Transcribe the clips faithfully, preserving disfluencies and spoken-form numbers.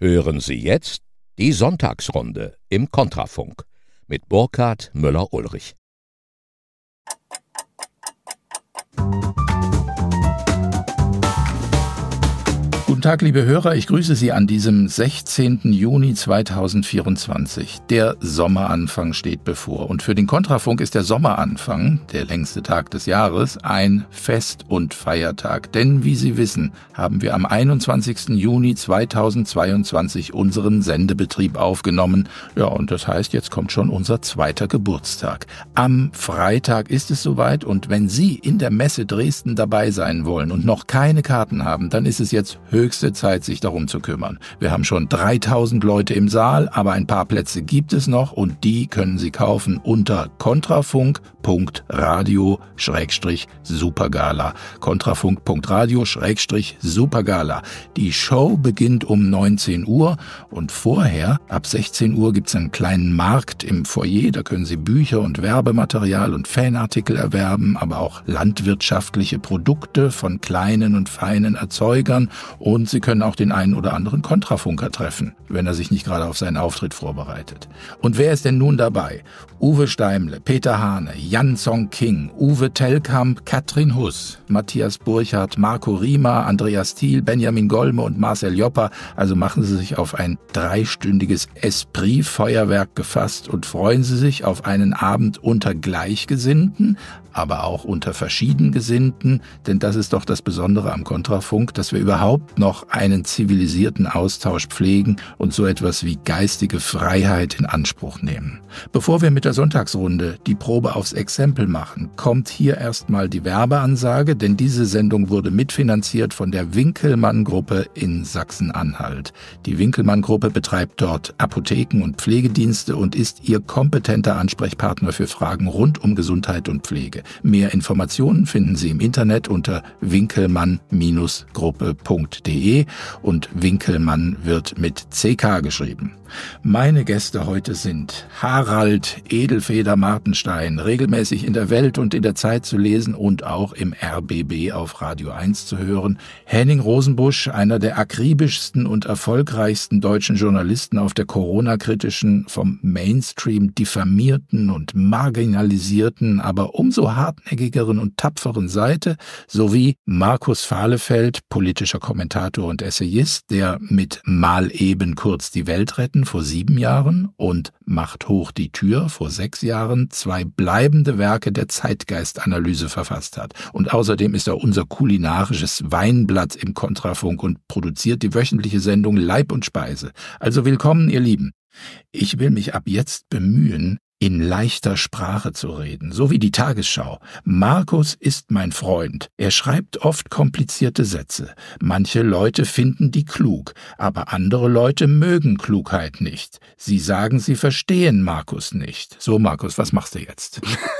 Hören Sie jetzt die Sonntagsrunde im Kontrafunk mit Burkhard Müller-Ulrich. Guten Tag, liebe Hörer, ich grüße Sie an diesem sechzehnten Juni zweitausendvierundzwanzig. Der Sommeranfang steht bevor und für den Kontrafunk ist der Sommeranfang, der längste Tag des Jahres, ein Fest- und Feiertag. Denn, wie Sie wissen, haben wir am einundzwanzigsten Juni zweitausendzweiundzwanzig unseren Sendebetrieb aufgenommen. Ja, und das heißt, jetzt kommt schon unser zweiter Geburtstag. Am Freitag ist es soweit und wenn Sie in der Messe Dresden dabei sein wollen und noch keine Karten haben, dann ist es jetzt höchste Zeit, sich darum zu kümmern. Wir haben schon dreitausend Leute im Saal, aber ein paar Plätze gibt es noch und die können Sie kaufen unter kontrafunk punkt radio Schrägstrich supergala. kontrafunk punkt radio Schrägstrich supergala. Die Show beginnt um neunzehn Uhr und vorher, ab sechzehn Uhr, gibt es einen kleinen Markt im Foyer. Da können Sie Bücher und Werbematerial und Fanartikel erwerben, aber auch landwirtschaftliche Produkte von kleinen und feinen Erzeugern. Und Sie können auch den einen oder anderen Kontrafunker treffen, wenn er sich nicht gerade auf seinen Auftritt vorbereitet. Und wer ist denn nun dabei? Uwe Steimle, Peter Hane, Jan Song-King, Uwe Tellkamp, Katrin Huss, Matthias Burchardt, Marco Riemer, Andreas Thiel, Benjamin Golme und Marcel Joppa. Also machen Sie sich auf ein dreistündiges Esprit-Feuerwerk gefasst und freuen Sie sich auf einen Abend unter Gleichgesinnten, aber auch unter Verschiedengesinnten, denn das ist doch das Besondere am Kontrafunk, dass wir überhaupt noch einen zivilisierten Austausch pflegen und so etwas wie geistige Freiheit in Anspruch nehmen. Bevor wir mit der Sonntagsrunde die Probe aufs Exempel machen, kommt hier erstmal die Werbeansage, denn diese Sendung wurde mitfinanziert von der Winkelmann-Gruppe in Sachsen-Anhalt. Die Winkelmann-Gruppe betreibt dort Apotheken und Pflegedienste und ist Ihr kompetenter Ansprechpartner für Fragen rund um Gesundheit und Pflege. Mehr Informationen finden Sie im Internet unter winkelmann Gruppe punkt de und Winkelmann wird mit C K geschrieben. Meine Gäste heute sind Harald Edelfeder Martenstein, regelmäßig in der Welt und in der Zeit zu lesen und auch im R B B auf Radio eins zu hören. Henning Rosenbusch, einer der akribischsten und erfolgreichsten deutschen Journalisten auf der Corona-kritischen, vom Mainstream diffamierten und marginalisierten, aber umso hartnäckigeren und tapferen Seite, sowie Markus Fahlefeld, politischer Kommentator und Essayist, der mit Mal eben kurz die Welt retten vor sieben Jahren und Macht hoch die Tür vor sechs Jahren zwei bleibende Werke der Zeitgeistanalyse verfasst hat. Und außerdem ist er unser kulinarisches Weinblatt im Kontrafunk und produziert die wöchentliche Sendung Leib und Speise. Also willkommen, ihr Lieben. Ich will mich ab jetzt bemühen, in leichter Sprache zu reden, so wie die Tagesschau. Markus ist mein Freund. Er schreibt oft komplizierte Sätze. Manche Leute finden die klug, aber andere Leute mögen Klugheit nicht. Sie sagen, sie verstehen Markus nicht. So, Markus, was machst du jetzt?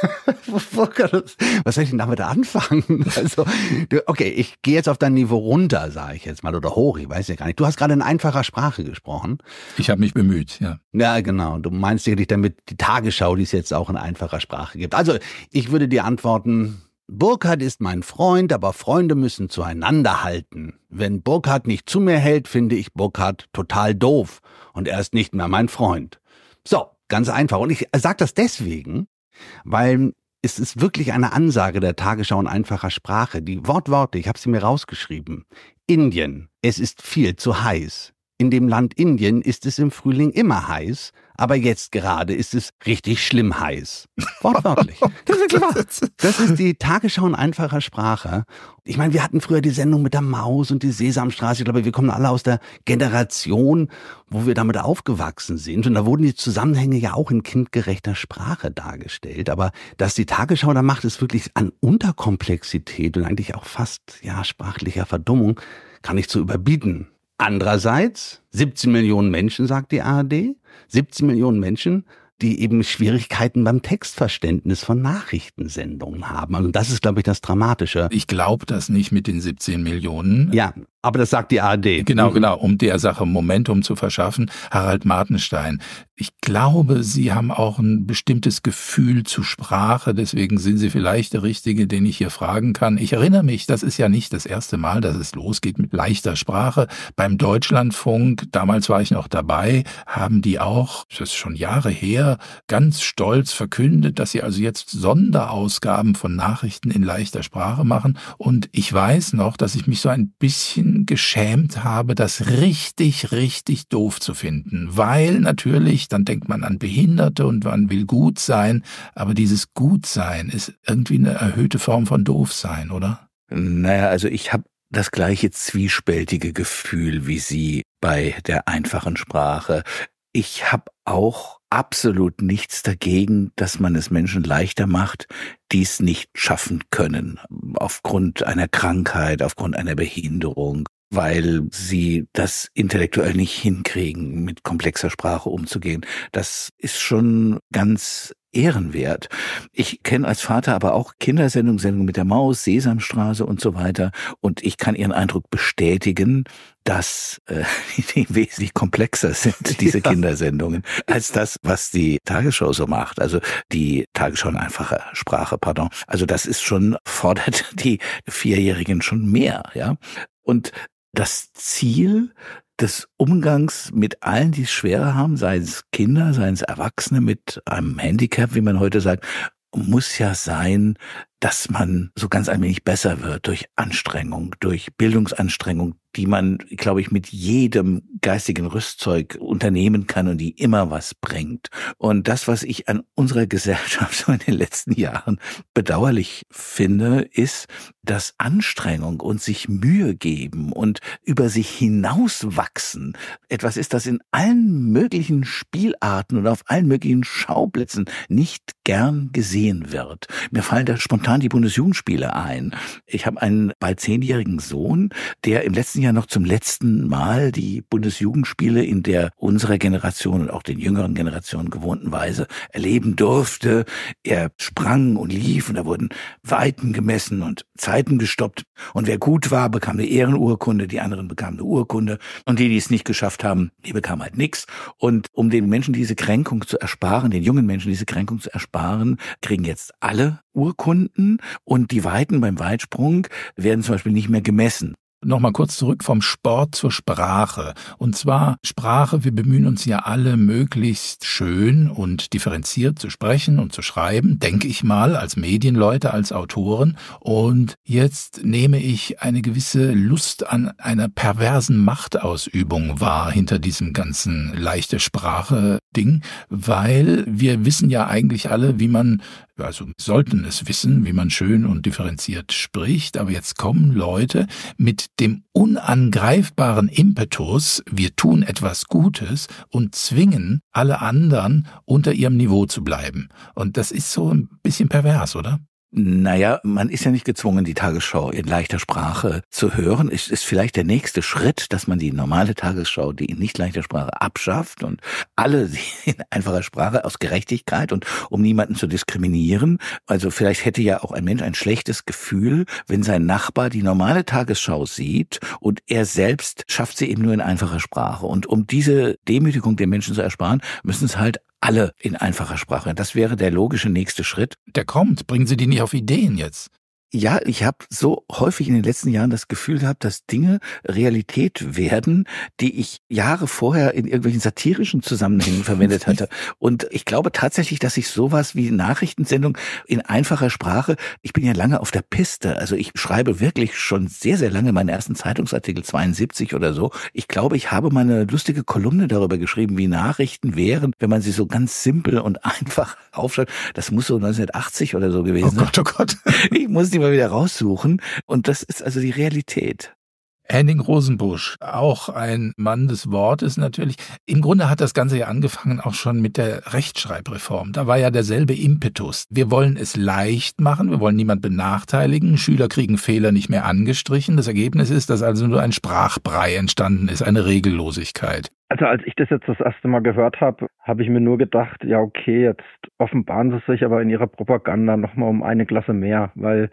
Was soll ich denn damit anfangen? Also, okay, ich gehe jetzt auf dein Niveau runter, sage ich jetzt mal, oder hoch, ich weiß ja gar nicht. Du hast gerade in einfacher Sprache gesprochen. Ich habe mich bemüht, ja. Ja, genau. Du meinst sicherlich damit die Tagesschau, die es jetzt auch in einfacher Sprache gibt. Also, ich würde dir antworten, Burkhard ist mein Freund, aber Freunde müssen zueinander halten. Wenn Burkhard nicht zu mir hält, finde ich Burkhard total doof und er ist nicht mehr mein Freund. So, ganz einfach. Und ich sage das deswegen, weil es ist wirklich eine Ansage der Tagesschau in einfacher Sprache. Die Wortworte, ich habe sie mir rausgeschrieben. Indien, es ist viel zu heiß. In dem Land Indien ist es im Frühling immer heiß, aber jetzt gerade ist es richtig schlimm heiß. Wortwörtlich. Das ist wirklich wahr. Das ist die Tagesschau in einfacher Sprache. Ich meine, wir hatten früher die Sendung mit der Maus und die Sesamstraße. Ich glaube, wir kommen alle aus der Generation, wo wir damit aufgewachsen sind. Und da wurden die Zusammenhänge ja auch in kindgerechter Sprache dargestellt. Aber dass die Tagesschau da macht, ist wirklich an Unterkomplexität und eigentlich auch fast ja sprachlicher Verdummung, kann ich zu überbieten. Andererseits, siebzehn Millionen Menschen, sagt die A R D, siebzehn Millionen Menschen, die eben Schwierigkeiten beim Textverständnis von Nachrichtensendungen haben. Also das ist, glaube ich, das Dramatische. Ich glaube das nicht mit den siebzehn Millionen. Ja. Aber das sagt die A R D. Genau, mhm. genau, um der Sache Momentum zu verschaffen. Harald Martenstein. Ich glaube, Sie haben auch ein bestimmtes Gefühl zu Sprache, deswegen sind Sie vielleicht der Richtige, den ich hier fragen kann. Ich erinnere mich, das ist ja nicht das erste Mal, dass es losgeht mit leichter Sprache. Beim Deutschlandfunk, damals war ich noch dabei, haben die auch, das ist schon Jahre her, ganz stolz verkündet, dass sie also jetzt Sonderausgaben von Nachrichten in leichter Sprache machen. Und ich weiß noch, dass ich mich so ein bisschen geschämt habe, das richtig, richtig doof zu finden, weil natürlich, dann denkt man an Behinderte und man will gut sein, aber dieses Gutsein ist irgendwie eine erhöhte Form von Doofsein, oder? Naja, also ich habe das gleiche zwiespältige Gefühl wie Sie bei der einfachen Sprache. Ich habe auch absolut nichts dagegen, dass man es Menschen leichter macht, die es nicht schaffen können, aufgrund einer Krankheit, aufgrund einer Behinderung, weil sie das intellektuell nicht hinkriegen, mit komplexer Sprache umzugehen. Das ist schon ganz ehrenwert. Ich kenne als Vater aber auch Kindersendungen, Sendungen mit der Maus, Sesamstraße und so weiter. Und ich kann Ihren Eindruck bestätigen, dass äh, die wesentlich komplexer sind, diese ja. Kindersendungen, als das, was die Tagesschau so macht. Also die Tagesschau in einfacher Sprache, pardon. Also das ist schon, fordert die Vierjährigen schon mehr, ja. Und das Ziel des Umgangs mit allen, die es schwerer haben, seien es Kinder, seien es Erwachsene mit einem Handicap, wie man heute sagt, muss ja sein, dass man so ganz allmählich besser wird durch Anstrengung, durch Bildungsanstrengung, die man, glaube ich, mit jedem geistigen Rüstzeug unternehmen kann und die immer was bringt. Und das, was ich an unserer Gesellschaft so in den letzten Jahren bedauerlich finde, ist, dass Anstrengung und sich Mühe geben und über sich hinauswachsen etwas ist, das in allen möglichen Spielarten und auf allen möglichen Schauplätzen nicht gern gesehen wird. Mir fallen da spontan die Bundesjugendspiele ein. Ich habe einen bald zehnjährigen Sohn, der im letzten Jahr noch zum letzten Mal die Bundesjugendspiele in der unserer Generation und auch den jüngeren Generationen gewohnten Weise erleben durfte. Er sprang und lief und da wurden Weiten gemessen und Zeiten gestoppt. Und wer gut war, bekam eine Ehrenurkunde, die anderen bekamen eine Urkunde. Und die, die es nicht geschafft haben, die bekamen halt nichts. Und um den Menschen diese Kränkung zu ersparen, den jungen Menschen diese Kränkung zu ersparen, kriegen jetzt alle Urkunden und die Weiten beim Weitsprung werden zum Beispiel nicht mehr gemessen. Nochmal kurz zurück vom Sport zur Sprache. Und zwar Sprache, wir bemühen uns ja alle möglichst schön und differenziert zu sprechen und zu schreiben, denke ich mal, als Medienleute, als Autoren. Und jetzt nehme ich eine gewisse Lust an einer perversen Machtausübung wahr hinter diesem ganzen leichte Sprache-Ding, weil wir wissen ja eigentlich alle, wie man, also sollten es wissen, wie man schön und differenziert spricht, aber jetzt kommen Leute mit dem unangreifbaren Impetus, wir tun etwas Gutes und zwingen alle anderen unter ihrem Niveau zu bleiben. Und das ist so ein bisschen pervers, oder? Naja, man ist ja nicht gezwungen, die Tagesschau in leichter Sprache zu hören. Es ist vielleicht der nächste Schritt, dass man die normale Tagesschau, die in nicht leichter Sprache abschafft und alle in einfacher Sprache aus Gerechtigkeit und um niemanden zu diskriminieren. Also vielleicht hätte ja auch ein Mensch ein schlechtes Gefühl, wenn sein Nachbar die normale Tagesschau sieht und er selbst schafft sie eben nur in einfacher Sprache. Und um diese Demütigung den Menschen zu ersparen, müssen es halt alle in einfacher Sprache. Das wäre der logische nächste Schritt. Der kommt. Bringen Sie die nicht auf Ideen jetzt? Ja, ich habe so häufig in den letzten Jahren das Gefühl gehabt, dass Dinge Realität werden, die ich Jahre vorher in irgendwelchen satirischen Zusammenhängen verwendet hatte. Und ich glaube tatsächlich, dass ich sowas wie Nachrichtensendung in einfacher Sprache, ich bin ja lange auf der Piste, also ich schreibe wirklich schon sehr, sehr lange meinen ersten Zeitungsartikel, zweiundsiebzig oder so. Ich glaube, ich habe mal eine lustige Kolumne darüber geschrieben, wie Nachrichten wären, wenn man sie so ganz simpel und einfach aufschreibt. Das muss so neunzehnhundertachtzig oder so gewesen sein. Oh Gott, oh Gott. Ich muss die mal wieder raussuchen. Und das ist also die Realität. Henning Rosenbusch, auch ein Mann des Wortes natürlich. Im Grunde hat das Ganze ja angefangen auch schon mit der Rechtschreibreform. Da war ja derselbe Impetus. Wir wollen es leicht machen, wir wollen niemand benachteiligen. Schüler kriegen Fehler nicht mehr angestrichen. Das Ergebnis ist, dass also nur ein Sprachbrei entstanden ist, eine Regellosigkeit. Also als ich das jetzt das erste Mal gehört habe, habe ich mir nur gedacht, ja okay, jetzt offenbaren sie sich aber in ihrer Propaganda nochmal um eine Klasse mehr, weil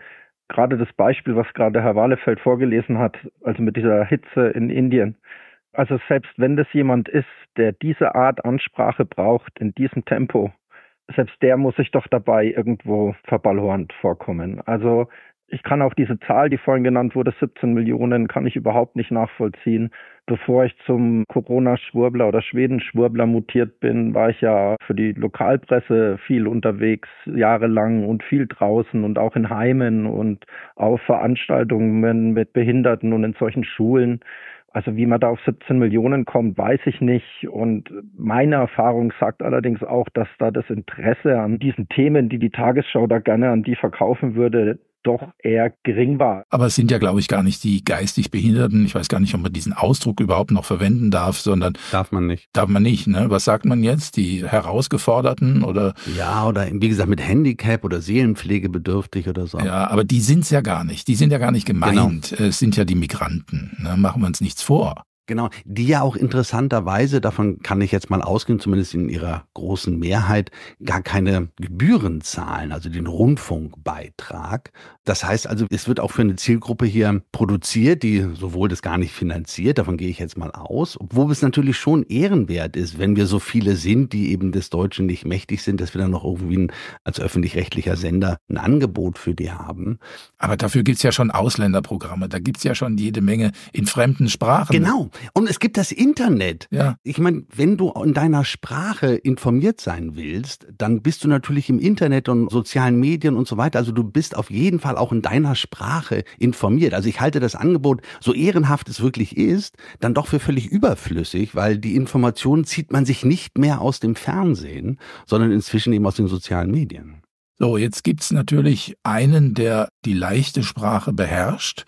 gerade das Beispiel, was gerade Herr Wahlefeld vorgelesen hat, also mit dieser Hitze in Indien. Also selbst wenn das jemand ist, der diese Art Ansprache braucht, in diesem Tempo, selbst der muss sich doch dabei irgendwo verballhornt vorkommen. Also ich kann auch diese Zahl, die vorhin genannt wurde, siebzehn Millionen, kann ich überhaupt nicht nachvollziehen. Bevor ich zum Corona-Schwurbler oder Schweden-Schwurbler mutiert bin, war ich ja für die Lokalpresse viel unterwegs, jahrelang und viel draußen und auch in Heimen und auf Veranstaltungen mit Behinderten und in solchen Schulen. Also wie man da auf siebzehn Millionen kommt, weiß ich nicht. Und meine Erfahrung sagt allerdings auch, dass da das Interesse an diesen Themen, die die Tagesschau da gerne an die verkaufen würde, doch eher gering war. Aber es sind ja, glaube ich, gar nicht die geistig Behinderten. Ich weiß gar nicht, ob man diesen Ausdruck überhaupt noch verwenden darf, sondern... Darf man nicht. Darf man nicht, ne? Was sagt man jetzt? Die Herausgeforderten oder... Ja, oder wie gesagt mit Handicap oder seelenpflegebedürftig oder so. Ja, aber die sind's ja gar nicht. Die sind ja gar nicht gemeint. Genau. Es sind ja die Migranten. Ne? Machen wir uns nichts vor. Genau, die ja auch interessanterweise, davon kann ich jetzt mal ausgehen, zumindest in ihrer großen Mehrheit, gar keine Gebühren zahlen, also den Rundfunkbeitrag. Das heißt also, es wird auch für eine Zielgruppe hier produziert, die sowohl das gar nicht finanziert, davon gehe ich jetzt mal aus, obwohl es natürlich schon ehrenwert ist, wenn wir so viele sind, die eben des Deutschen nicht mächtig sind, dass wir dann noch irgendwie ein, als öffentlich-rechtlicher Sender ein Angebot für die haben. Aber dafür gibt's ja schon Ausländerprogramme, da gibt's ja schon jede Menge in fremden Sprachen. Genau. Und es gibt das Internet. Ja. Ich meine, wenn du in deiner Sprache informiert sein willst, dann bist du natürlich im Internet und sozialen Medien und so weiter. Also du bist auf jeden Fall auch in deiner Sprache informiert. Also ich halte das Angebot, so ehrenhaft es wirklich ist, dann doch für völlig überflüssig, weil die Informationen zieht man sich nicht mehr aus dem Fernsehen, sondern inzwischen eben aus den sozialen Medien. So, jetzt gibt's natürlich einen, der die leichte Sprache beherrscht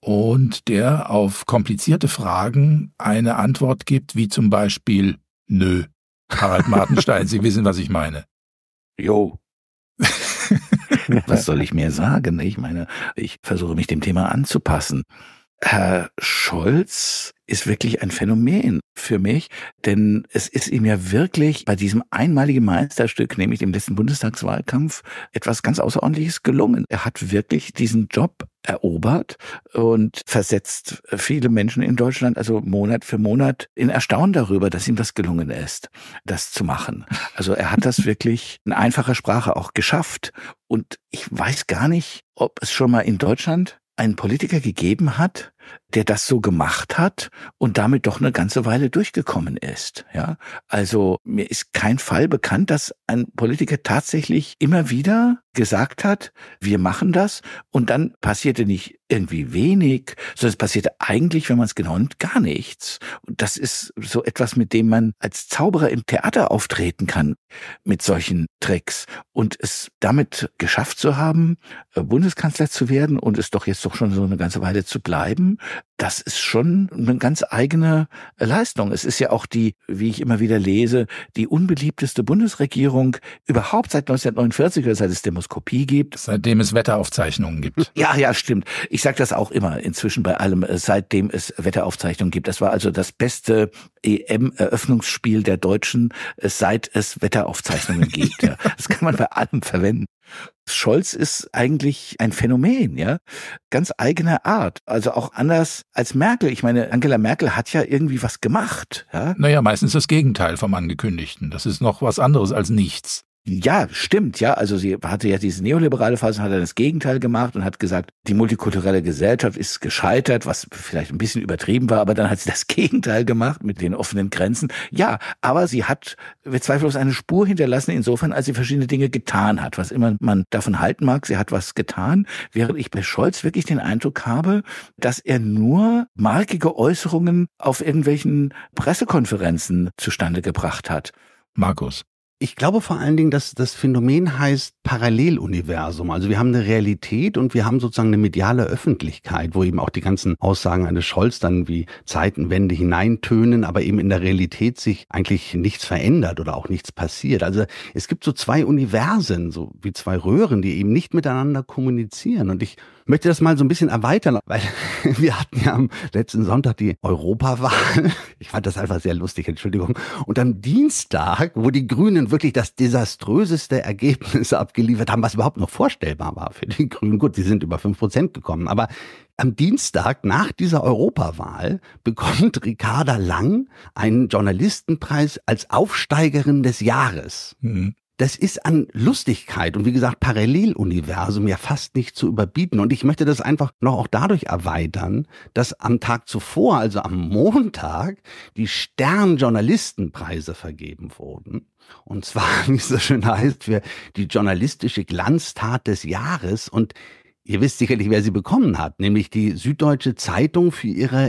und der auf komplizierte Fragen eine Antwort gibt, wie zum Beispiel Nö. Harald Martenstein, Sie wissen, was ich meine. Jo. Was soll ich mir sagen? Ich meine, ich versuche mich dem Thema anzupassen. Herr Scholz ist wirklich ein Phänomen für mich, denn es ist ihm ja wirklich bei diesem einmaligen Meisterstück, nämlich dem letzten Bundestagswahlkampf, etwas ganz Außerordentliches gelungen. Er hat wirklich diesen Job erobert und versetzt viele Menschen in Deutschland, also Monat für Monat, in Erstaunen darüber, dass ihm das gelungen ist, das zu machen. Also er hat das wirklich in einfacher Sprache auch geschafft. Und ich weiß gar nicht, ob es schon mal in Deutschland einen Politiker gegeben hat, der das so gemacht hat und damit doch eine ganze Weile durchgekommen ist. Ja, also mir ist kein Fall bekannt, dass ein Politiker tatsächlich immer wieder gesagt hat, wir machen das, und dann passierte nicht irgendwie wenig, sondern es passierte eigentlich, wenn man es genau nimmt, gar nichts. Und das ist so etwas, mit dem man als Zauberer im Theater auftreten kann, mit solchen Tricks. Und es damit geschafft zu haben, Bundeskanzler zu werden und es doch jetzt doch schon so eine ganze Weile zu bleiben, das ist schon eine ganz eigene Leistung. Es ist ja auch die, wie ich immer wieder lese, die unbeliebteste Bundesregierung überhaupt seit neunzehnhundertneunundvierzig, oder seit es Demoskopie gibt. Seitdem es Wetteraufzeichnungen gibt. Ja, ja, stimmt. Ich sage das auch immer inzwischen bei allem, seitdem es Wetteraufzeichnungen gibt. Das war also das beste E M-Eröffnungsspiel der Deutschen, seit es Wetteraufzeichnungen gibt. Ja. Das kann man bei allem verwenden. Scholz ist eigentlich ein Phänomen, ja, ganz eigener Art, also auch anders als Merkel. Ich meine, Angela Merkel hat ja irgendwie was gemacht, ja. Naja, meistens das Gegenteil vom Angekündigten. Das ist noch was anderes als nichts. Ja, stimmt, ja. Also sie hatte ja diese neoliberale Phase, hat dann das Gegenteil gemacht und hat gesagt, die multikulturelle Gesellschaft ist gescheitert, was vielleicht ein bisschen übertrieben war, aber dann hat sie das Gegenteil gemacht mit den offenen Grenzen. Ja, aber sie hat zweifellos eine Spur hinterlassen, insofern, als sie verschiedene Dinge getan hat. Was immer man davon halten mag, sie hat was getan, während ich bei Scholz wirklich den Eindruck habe, dass er nur markige Äußerungen auf irgendwelchen Pressekonferenzen zustande gebracht hat. Markus. Ich glaube vor allen Dingen, dass das Phänomen heißt Paralleluniversum. Also wir haben eine Realität und wir haben sozusagen eine mediale Öffentlichkeit, wo eben auch die ganzen Aussagen eines Scholz dann wie Zeitenwende hineintönen, aber eben in der Realität sich eigentlich nichts verändert oder auch nichts passiert. Also es gibt so zwei Universen, so wie zwei Röhren, die eben nicht miteinander kommunizieren. Und ich möchte das mal so ein bisschen erweitern, weil wir hatten ja am letzten Sonntag die Europawahl. Ich fand das einfach sehr lustig, Entschuldigung. Und am Dienstag, wo die Grünen wirklich das desaströseste Ergebnis abgeliefert haben, was überhaupt noch vorstellbar war für die Grünen. Gut, sie sind über fünf Prozent gekommen, aber am Dienstag nach dieser Europawahl bekommt Ricarda Lang einen Journalistenpreis als Aufsteigerin des Jahres. Mhm. Das ist an Lustigkeit und wie gesagt Paralleluniversum ja fast nicht zu überbieten. Und ich möchte das einfach noch auch dadurch erweitern, dass am Tag zuvor, also am Montag, die Stern-Journalistenpreise vergeben wurden. Und zwar, wie es so schön heißt, für die journalistische Glanztat des Jahres. Und ihr wisst sicherlich, wer sie bekommen hat, nämlich die Süddeutsche Zeitung für ihre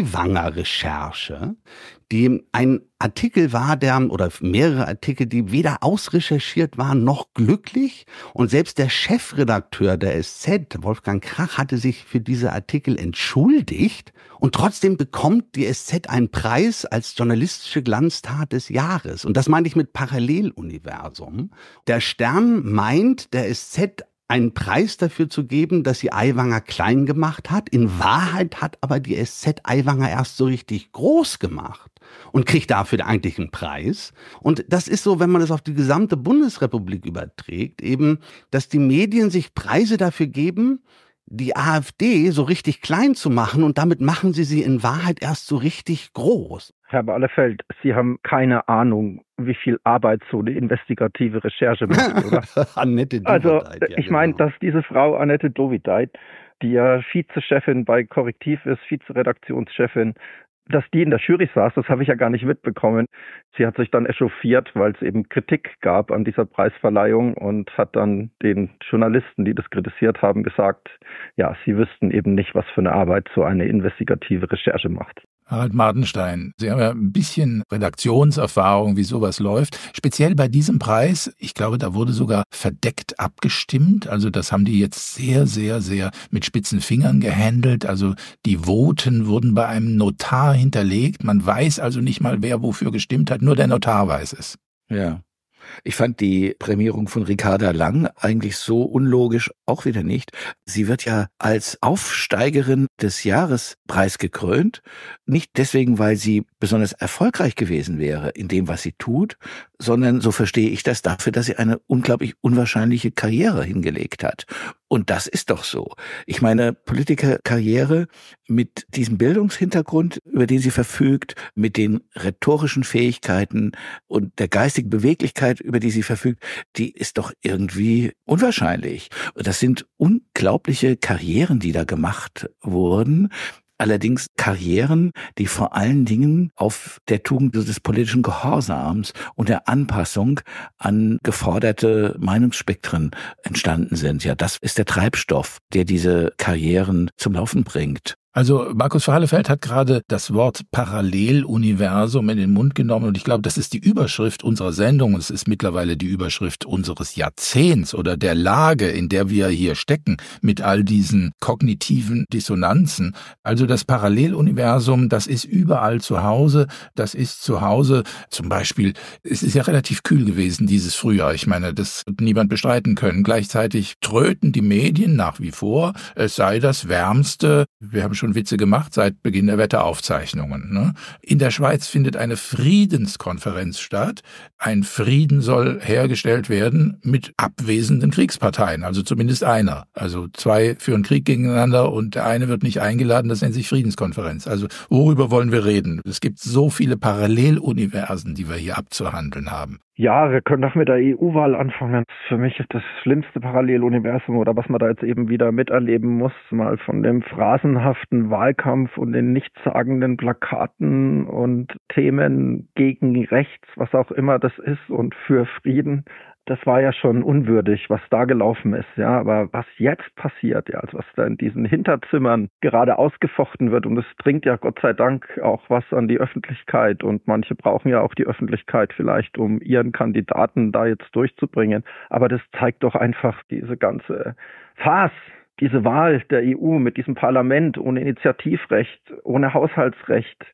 Aiwanger-Recherche, die ein Artikel war, der, oder mehrere Artikel, die weder ausrecherchiert waren noch glücklich. Und selbst der Chefredakteur der S Z, Wolfgang Krach, hatte sich für diese Artikel entschuldigt. Und trotzdem bekommt die S Z einen Preis als journalistische Glanztat des Jahres. Und das meine ich mit Paralleluniversum. Der Stern meint, der S Z einen Preis dafür zu geben, dass sie Aiwanger klein gemacht hat. In Wahrheit hat aber die S Z Aiwanger erst so richtig groß gemacht und kriegt dafür eigentlich einen Preis. Und das ist so, wenn man das auf die gesamte Bundesrepublik überträgt, eben, dass die Medien sich Preise dafür geben, die AfD so richtig klein zu machen und damit machen sie sie in Wahrheit erst so richtig groß. Herr Wahlefeld, Sie haben keine Ahnung, wie viel Arbeit so eine investigative Recherche macht, oder? Annette Dovideit. Also ja, ich meine, genau. dass diese Frau Annette Dovideit, die ja Vizechefin bei Korrektiv ist, Vizeredaktionschefin, dass die in der Jury saß, das habe ich ja gar nicht mitbekommen. Sie hat sich dann echauffiert, weil es eben Kritik gab an dieser Preisverleihung und hat dann den Journalisten, die das kritisiert haben, gesagt, ja, sie wüssten eben nicht, was für eine Arbeit so eine investigative Recherche macht. Harald Martenstein, Sie haben ja ein bisschen Redaktionserfahrung, wie sowas läuft. Speziell bei diesem Preis, ich glaube, da wurde sogar verdeckt abgestimmt. Also das haben die jetzt sehr, sehr, sehr mit spitzen Fingern gehandelt. Also die Voten wurden bei einem Notar hinterlegt. Man weiß also nicht mal, wer wofür gestimmt hat. Nur der Notar weiß es. Ja. Ich fand die Prämierung von Ricarda Lang eigentlich so unlogisch auch wieder nicht. Sie wird ja als Aufsteigerin des Jahres preisgekrönt. Nicht deswegen, weil sie besonders erfolgreich gewesen wäre in dem, was sie tut, sondern, so verstehe ich das, dafür, dass sie eine unglaublich unwahrscheinliche Karriere hingelegt hat. Und das ist doch so. Ich meine, Politikerkarriere mit diesem Bildungshintergrund, über den sie verfügt, mit den rhetorischen Fähigkeiten und der geistigen Beweglichkeit, über die sie verfügt, die ist doch irgendwie unwahrscheinlich. Und das sind unglaubliche Karrieren, die da gemacht wurden. Allerdings Karrieren, die vor allen Dingen auf der Tugend des politischen Gehorsams und der Anpassung an geforderte Meinungsspektren entstanden sind. Ja, das ist der Treibstoff, der diese Karrieren zum Laufen bringt. Also Markus Vahlefeld hat gerade das Wort Paralleluniversum in den Mund genommen und ich glaube, das ist die Überschrift unserer Sendung. Es ist mittlerweile die Überschrift unseres Jahrzehnts oder der Lage, in der wir hier stecken mit all diesen kognitiven Dissonanzen. Also das Paralleluniversum, das ist überall zu Hause. Das ist zu Hause zum Beispiel, es ist ja relativ kühl gewesen dieses Frühjahr. Ich meine, das wird niemand bestreiten können. Gleichzeitig tröten die Medien nach wie vor, es sei das wärmste, wir haben schon Witze gemacht seit Beginn der Wetteraufzeichnungen. Ne? In der Schweiz findet eine Friedenskonferenz statt. Ein Frieden soll hergestellt werden mit abwesenden Kriegsparteien, also zumindest einer. Also zwei führen Krieg gegeneinander und der eine wird nicht eingeladen, das nennt sich Friedenskonferenz. Also worüber wollen wir reden? Es gibt so viele Paralleluniversen, die wir hier abzuhandeln haben. Ja, wir können doch mit der E U-Wahl anfangen. Das ist für mich das schlimmste Paralleluniversum oder was man da jetzt eben wieder miterleben muss, mal von dem phrasenhaften Wahlkampf und den nichtssagenden Plakaten und Themen gegen rechts, was auch immer das ist und für Frieden. Das war ja schon unwürdig, was da gelaufen ist, ja. Aber was jetzt passiert, ja, also was da in diesen Hinterzimmern gerade ausgefochten wird, und es dringt ja Gott sei Dank auch was an die Öffentlichkeit und manche brauchen ja auch die Öffentlichkeit vielleicht, um ihren Kandidaten da jetzt durchzubringen. Aber das zeigt doch einfach diese ganze Farce, diese Wahl der E U mit diesem Parlament ohne Initiativrecht, ohne Haushaltsrecht,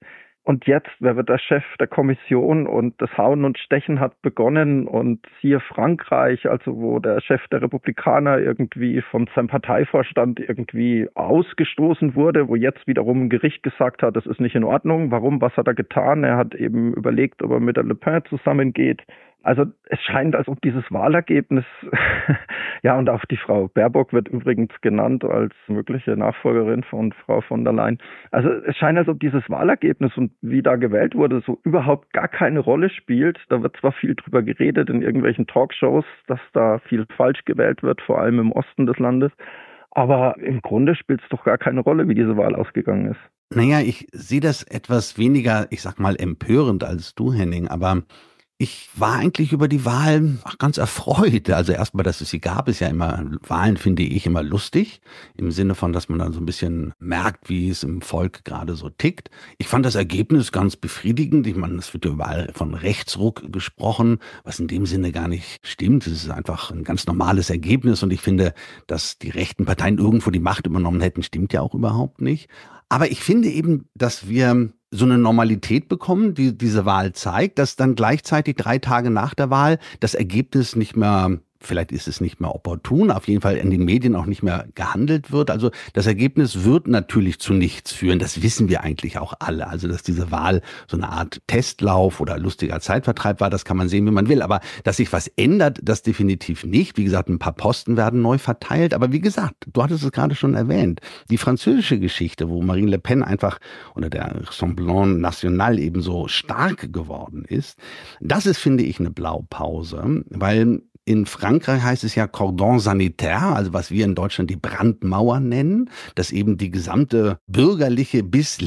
Und jetzt, wer wird der Chef der Kommission und das Hauen und Stechen hat begonnen und siehe Frankreich, also wo der Chef der Republikaner irgendwie von seinem Parteivorstand irgendwie ausgestoßen wurde, wo jetzt wiederum ein Gericht gesagt hat, das ist nicht in Ordnung. Warum? Was hat er getan? Er hat eben überlegt, ob er mit der Le Pen zusammengeht. Also es scheint, als ob dieses Wahlergebnis, ja, und auch die Frau Baerbock wird übrigens genannt als mögliche Nachfolgerin von Frau von der Leyen. Also es scheint, als ob dieses Wahlergebnis und wie da gewählt wurde, so überhaupt gar keine Rolle spielt. Da wird zwar viel drüber geredet in irgendwelchen Talkshows, dass da viel falsch gewählt wird, vor allem im Osten des Landes. Aber im Grunde spielt es doch gar keine Rolle, wie diese Wahl ausgegangen ist. Naja, ich sehe das etwas weniger, ich sag mal, empörend als du, Henning, aber ich war eigentlich über die Wahl ganz erfreut. Also erstmal, dass es sie gab, ist ja immer, Wahlen finde ich immer lustig, im Sinne von, dass man dann so ein bisschen merkt, wie es im Volk gerade so tickt. Ich fand das Ergebnis ganz befriedigend. Ich meine, es wird ja überall von Rechtsruck gesprochen, was in dem Sinne gar nicht stimmt. Es ist einfach ein ganz normales Ergebnis und ich finde, dass die rechten Parteien irgendwo die Macht übernommen hätten, stimmt ja auch überhaupt nicht. Aber ich finde eben, dass wir so eine Normalität bekommen, die diese Wahl zeigt, dass dann gleichzeitig drei Tage nach der Wahl das Ergebnis nicht mehr, vielleicht ist es nicht mehr opportun, auf jeden Fall in den Medien auch nicht mehr gehandelt wird. Also das Ergebnis wird natürlich zu nichts führen. Das wissen wir eigentlich auch alle. Also dass diese Wahl so eine Art Testlauf oder lustiger Zeitvertreib war, das kann man sehen, wie man will. Aber dass sich was ändert, das definitiv nicht. Wie gesagt, ein paar Posten werden neu verteilt. Aber wie gesagt, du hattest es gerade schon erwähnt, die französische Geschichte, wo Marine Le Pen einfach unter der Rassemblement National eben so stark geworden ist, das ist, finde ich, eine Blaupause, weil in Frankreich heißt es ja Cordon sanitaire, also was wir in Deutschland die Brandmauer nennen, dass eben die gesamte bürgerliche bis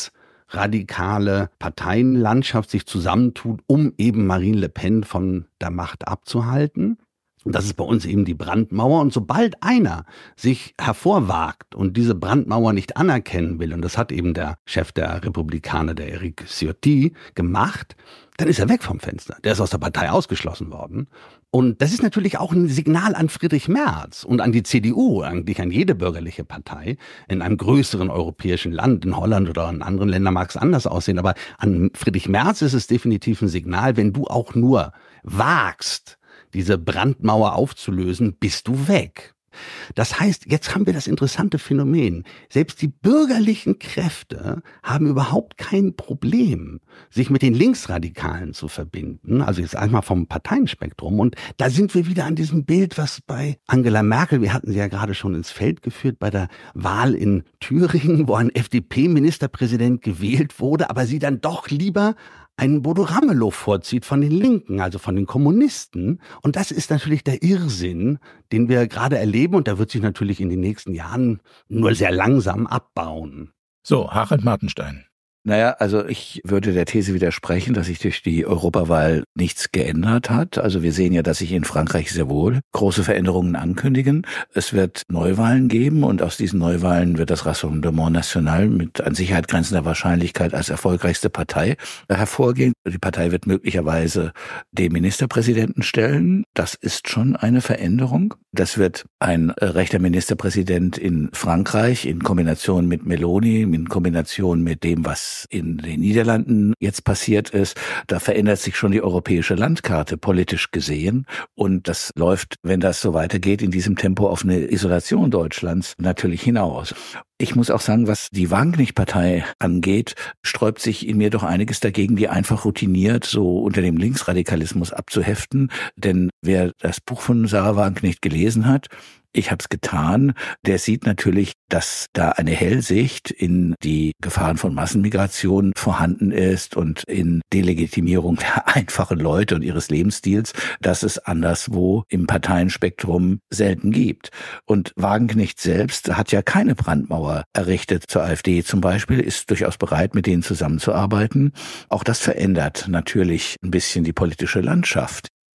linksradikale Parteienlandschaft sich zusammentut, um eben Marine Le Pen von der Macht abzuhalten. Und das ist bei uns eben die Brandmauer. Und sobald einer sich hervorwagt und diese Brandmauer nicht anerkennen will, und das hat eben der Chef der Republikaner, der Éric Ciotti, gemacht, dann ist er weg vom Fenster. Der ist aus der Partei ausgeschlossen worden. Und das ist natürlich auch ein Signal an Friedrich Merz und an die C D U, eigentlich an jede bürgerliche Partei in einem größeren europäischen Land, in Holland oder in anderen Ländern mag es anders aussehen, aber an Friedrich Merz ist es definitiv ein Signal, wenn du auch nur wagst, diese Brandmauer aufzulösen, bist du weg. Das heißt, jetzt haben wir das interessante Phänomen. Selbst die bürgerlichen Kräfte haben überhaupt kein Problem, sich mit den Linksradikalen zu verbinden. Also jetzt einmal vom Parteienspektrum. Und da sind wir wieder an diesem Bild, was bei Angela Merkel, wir hatten sie ja gerade schon ins Feld geführt, bei der Wahl in Thüringen, wo ein F D P-Ministerpräsident gewählt wurde, aber sie dann doch lieber einen Bodo Ramelow vorzieht von den Linken, also von den Kommunisten. Und das ist natürlich der Irrsinn, den wir gerade erleben. Und der wird sich natürlich in den nächsten Jahren nur sehr langsam abbauen. So, Harald Martenstein. Naja, also ich würde der These widersprechen, dass sich durch die Europawahl nichts geändert hat. Also wir sehen ja, dass sich in Frankreich sehr wohl große Veränderungen ankündigen. Es wird Neuwahlen geben und aus diesen Neuwahlen wird das Rassemblement National mit an Sicherheit grenzender Wahrscheinlichkeit als erfolgreichste Partei hervorgehen. Die Partei wird möglicherweise den Ministerpräsidenten stellen. Das ist schon eine Veränderung. Das wird ein rechter Ministerpräsident in Frankreich in Kombination mit Meloni, in Kombination mit dem, was in den Niederlanden jetzt passiert ist. Da verändert sich schon die europäische Landkarte politisch gesehen. Und das läuft, wenn das so weitergeht, in diesem Tempo auf eine Isolation Deutschlands natürlich hinaus. Ich muss auch sagen, was die Wagenknecht-Partei angeht, sträubt sich in mir doch einiges dagegen, die einfach routiniert so unter dem Linksradikalismus abzuheften. Denn wer das Buch von Sarah Wagenknecht gelesen hat, ich habe es getan, der sieht natürlich, dass da eine Hellsicht in die Gefahren von Massenmigration vorhanden ist und in Delegitimierung der einfachen Leute und ihres Lebensstils, dass es anderswo im Parteienspektrum selten gibt. Und Wagenknecht selbst hat ja keine Brandmauer errichtet zur AfD zum Beispiel, ist durchaus bereit, mit denen zusammenzuarbeiten. Auch das verändert natürlich ein bisschen die politische Landschaft.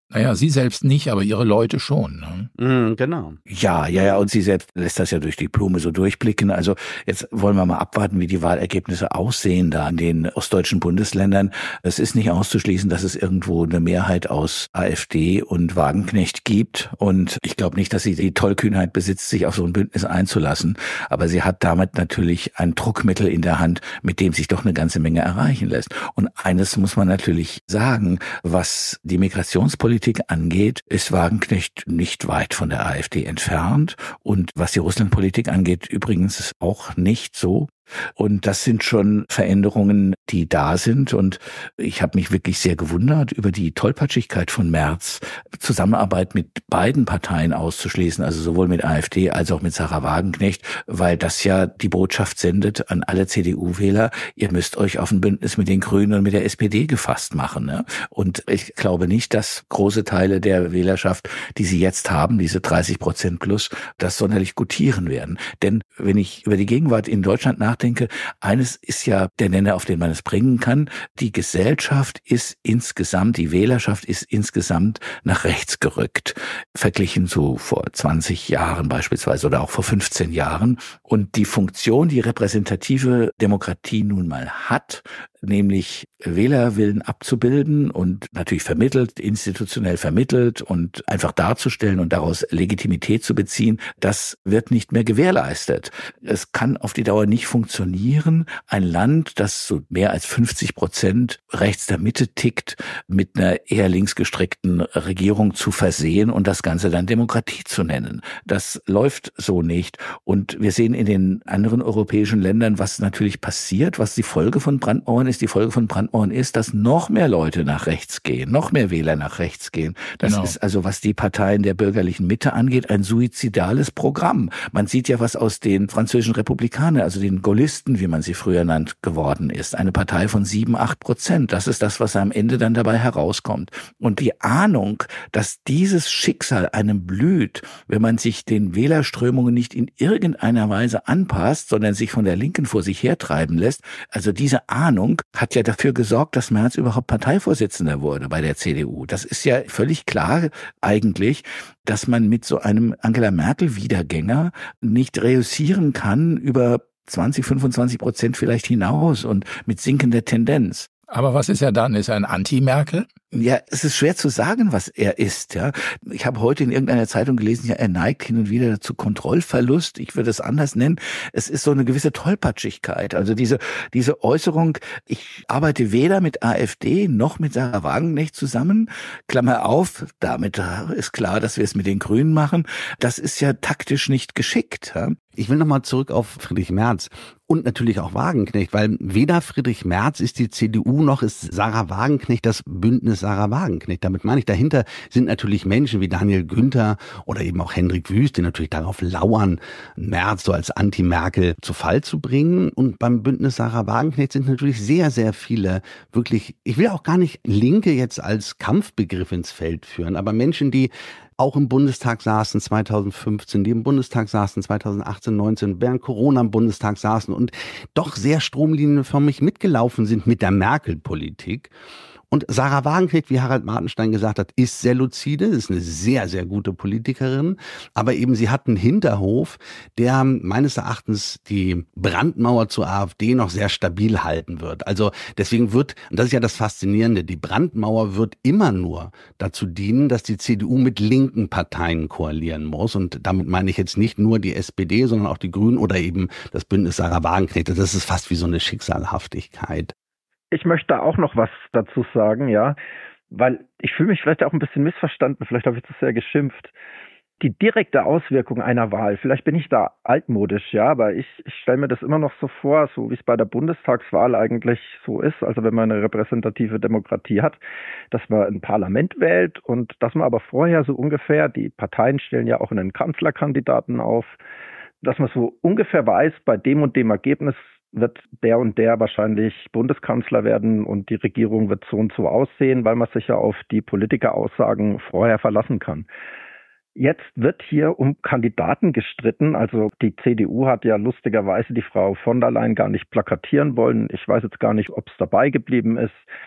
Naja, Sie selbst nicht, aber Ihre Leute schon. Ne? Mm, genau. Ja, ja, ja, und sie selbst lässt das ja durch die Blume so durchblicken. Also jetzt wollen wir mal abwarten, wie die Wahlergebnisse aussehen da in den ostdeutschen Bundesländern. Es ist nicht auszuschließen, dass es irgendwo eine Mehrheit aus AfD und Wagenknecht gibt. Und ich glaube nicht, dass sie die Tollkühnheit besitzt, sich auf so ein Bündnis einzulassen. Aber sie hat damit natürlich ein Druckmittel in der Hand, mit dem sich doch eine ganze Menge erreichen lässt. Und eines muss man natürlich sagen, was die Migrationspolitik angeht, ist Wagenknecht nicht weit von der AfD entfernt und was die Russlandpolitik angeht, übrigens auch nicht so. Und das sind schon Veränderungen, die da sind. Und ich habe mich wirklich sehr gewundert über die Tollpatschigkeit von Merz, Zusammenarbeit mit beiden Parteien auszuschließen, also sowohl mit AfD als auch mit Sarah Wagenknecht, weil das ja die Botschaft sendet an alle C D U-Wähler, ihr müsst euch auf ein Bündnis mit den Grünen und mit der S P D gefasst machen. Ne? Und ich glaube nicht, dass große Teile der Wählerschaft, die sie jetzt haben, diese dreißig Prozent plus, das sonderlich gutieren werden. Denn wenn ich über die Gegenwart in Deutschland nachdenke, denke, eines ist ja der Nenner, auf den man es bringen kann. Die Gesellschaft ist insgesamt, die Wählerschaft ist insgesamt nach rechts gerückt. Verglichen zu vor zwanzig Jahren beispielsweise oder auch vor fünfzehn Jahren. Und die Funktion, die repräsentative Demokratie nun mal hat, nämlich Wählerwillen abzubilden und natürlich vermittelt, institutionell vermittelt und einfach darzustellen und daraus Legitimität zu beziehen, das wird nicht mehr gewährleistet. Es kann auf die Dauer nicht funktionieren, ein Land, das so mehr als fünfzig Prozent rechts der Mitte tickt, mit einer eher linksgestreckten Regierung zu versehen und das Ganze dann Demokratie zu nennen. Das läuft so nicht. Und wir sehen in den anderen europäischen Ländern, was natürlich passiert, was die Folge von Brandmauern ist. Die Folge von Brandmauern ist, dass noch mehr Leute nach rechts gehen, noch mehr Wähler nach rechts gehen. Das genau. ist also, was die Parteien der bürgerlichen Mitte angeht, ein suizidales Programm. Man sieht ja, was aus den französischen Republikanern, also den Gaullisten, wie man sie früher nannt, geworden ist. Eine Partei von sieben, acht Prozent. Das ist das, was am Ende dann dabei herauskommt. Und die Ahnung, dass dieses Schicksal einem blüht, wenn man sich den Wählerströmungen nicht in irgendeiner Weise anpasst, sondern sich von der Linken vor sich hertreiben lässt, also diese Ahnung hat ja dafür gesorgt, dass Merz überhaupt Parteivorsitzender wurde bei der C D U. Das ist ja völlig klar eigentlich, dass man mit so einem Angela Merkel-Wiedergänger nicht reüssieren kann über zwanzig, fünfundzwanzig Prozent vielleicht hinaus und mit sinkender Tendenz. Aber was ist er dann? Ist er ein Anti-Merkel? Ja, es ist schwer zu sagen, was er ist. Ja, ich habe heute in irgendeiner Zeitung gelesen, ja, er neigt hin und wieder zu Kontrollverlust. Ich würde es anders nennen. Es ist so eine gewisse Tollpatschigkeit. Also diese diese Äußerung: Ich arbeite weder mit AfD noch mit Sarah Wagenknecht zusammen. Klammer auf. Damit ist klar, dass wir es mit den Grünen machen. Das ist ja taktisch nicht geschickt. Ja? Ich will nochmal zurück auf Friedrich Merz und natürlich auch Wagenknecht, weil weder Friedrich Merz ist die C D U noch ist Sarah Wagenknecht das Bündnis Sarah Wagenknecht. Damit meine ich, dahinter sind natürlich Menschen wie Daniel Günther oder eben auch Hendrik Wüst, die natürlich darauf lauern, Merz so als Anti-Merkel zu Fall zu bringen. Und beim Bündnis Sarah Wagenknecht sind natürlich sehr, sehr viele wirklich, ich will auch gar nicht Linke jetzt als Kampfbegriff ins Feld führen, aber Menschen, die auch im Bundestag saßen zweitausendfünfzehn, die im Bundestag saßen zweitausendachtzehn, neunzehn, während Corona im Bundestag saßen und doch sehr stromlinienförmig mitgelaufen sind mit der Merkel-Politik. Und Sarah Wagenknecht, wie Harald Martenstein gesagt hat, ist sehr lucide, ist eine sehr, sehr gute Politikerin. Aber eben sie hat einen Hinterhof, der meines Erachtens die Brandmauer zur AfD noch sehr stabil halten wird. Also deswegen wird, und das ist ja das Faszinierende, die Brandmauer wird immer nur dazu dienen, dass die C D U mit linken Parteien koalieren muss. Und damit meine ich jetzt nicht nur die S P D, sondern auch die Grünen oder eben das Bündnis Sarah Wagenknecht. Das ist fast wie so eine Schicksalhaftigkeit. Ich möchte auch noch was dazu sagen, ja, weil ich fühle mich vielleicht auch ein bisschen missverstanden, vielleicht habe ich zu sehr geschimpft. Die direkte Auswirkung einer Wahl, vielleicht bin ich da altmodisch, ja, aber ich, ich stelle mir das immer noch so vor, so wie es bei der Bundestagswahl eigentlich so ist, also wenn man eine repräsentative Demokratie hat, dass man ein Parlament wählt und dass man aber vorher so ungefähr, die Parteien stellen ja auch einen Kanzlerkandidaten auf, dass man so ungefähr weiß, bei dem und dem Ergebnis wird der und der wahrscheinlich Bundeskanzler werden und die Regierung wird so und so aussehen, weil man sich ja auf die Politikeraussagen vorher verlassen kann. Jetzt wird hier um Kandidaten gestritten. Also die C D U hat ja lustigerweise die Frau von der Leyen gar nicht plakatieren wollen. Ich weiß jetzt gar nicht, ob es dabei geblieben ist.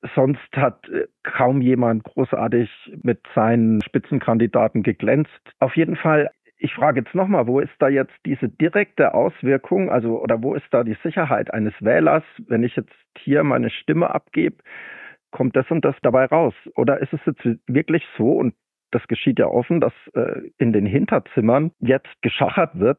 sonst hat kaum jemand großartig mit seinen Spitzenkandidaten geglänzt. Auf jeden Fall, ich frage jetzt nochmal, wo ist da jetzt diese direkte Auswirkung, also oder wo ist da die Sicherheit eines Wählers, wenn ich jetzt hier meine Stimme abgebe, kommt das und das dabei raus? Oder ist es jetzt wirklich so, und das geschieht ja offen, dass äh, in den Hinterzimmern jetzt geschachert wird,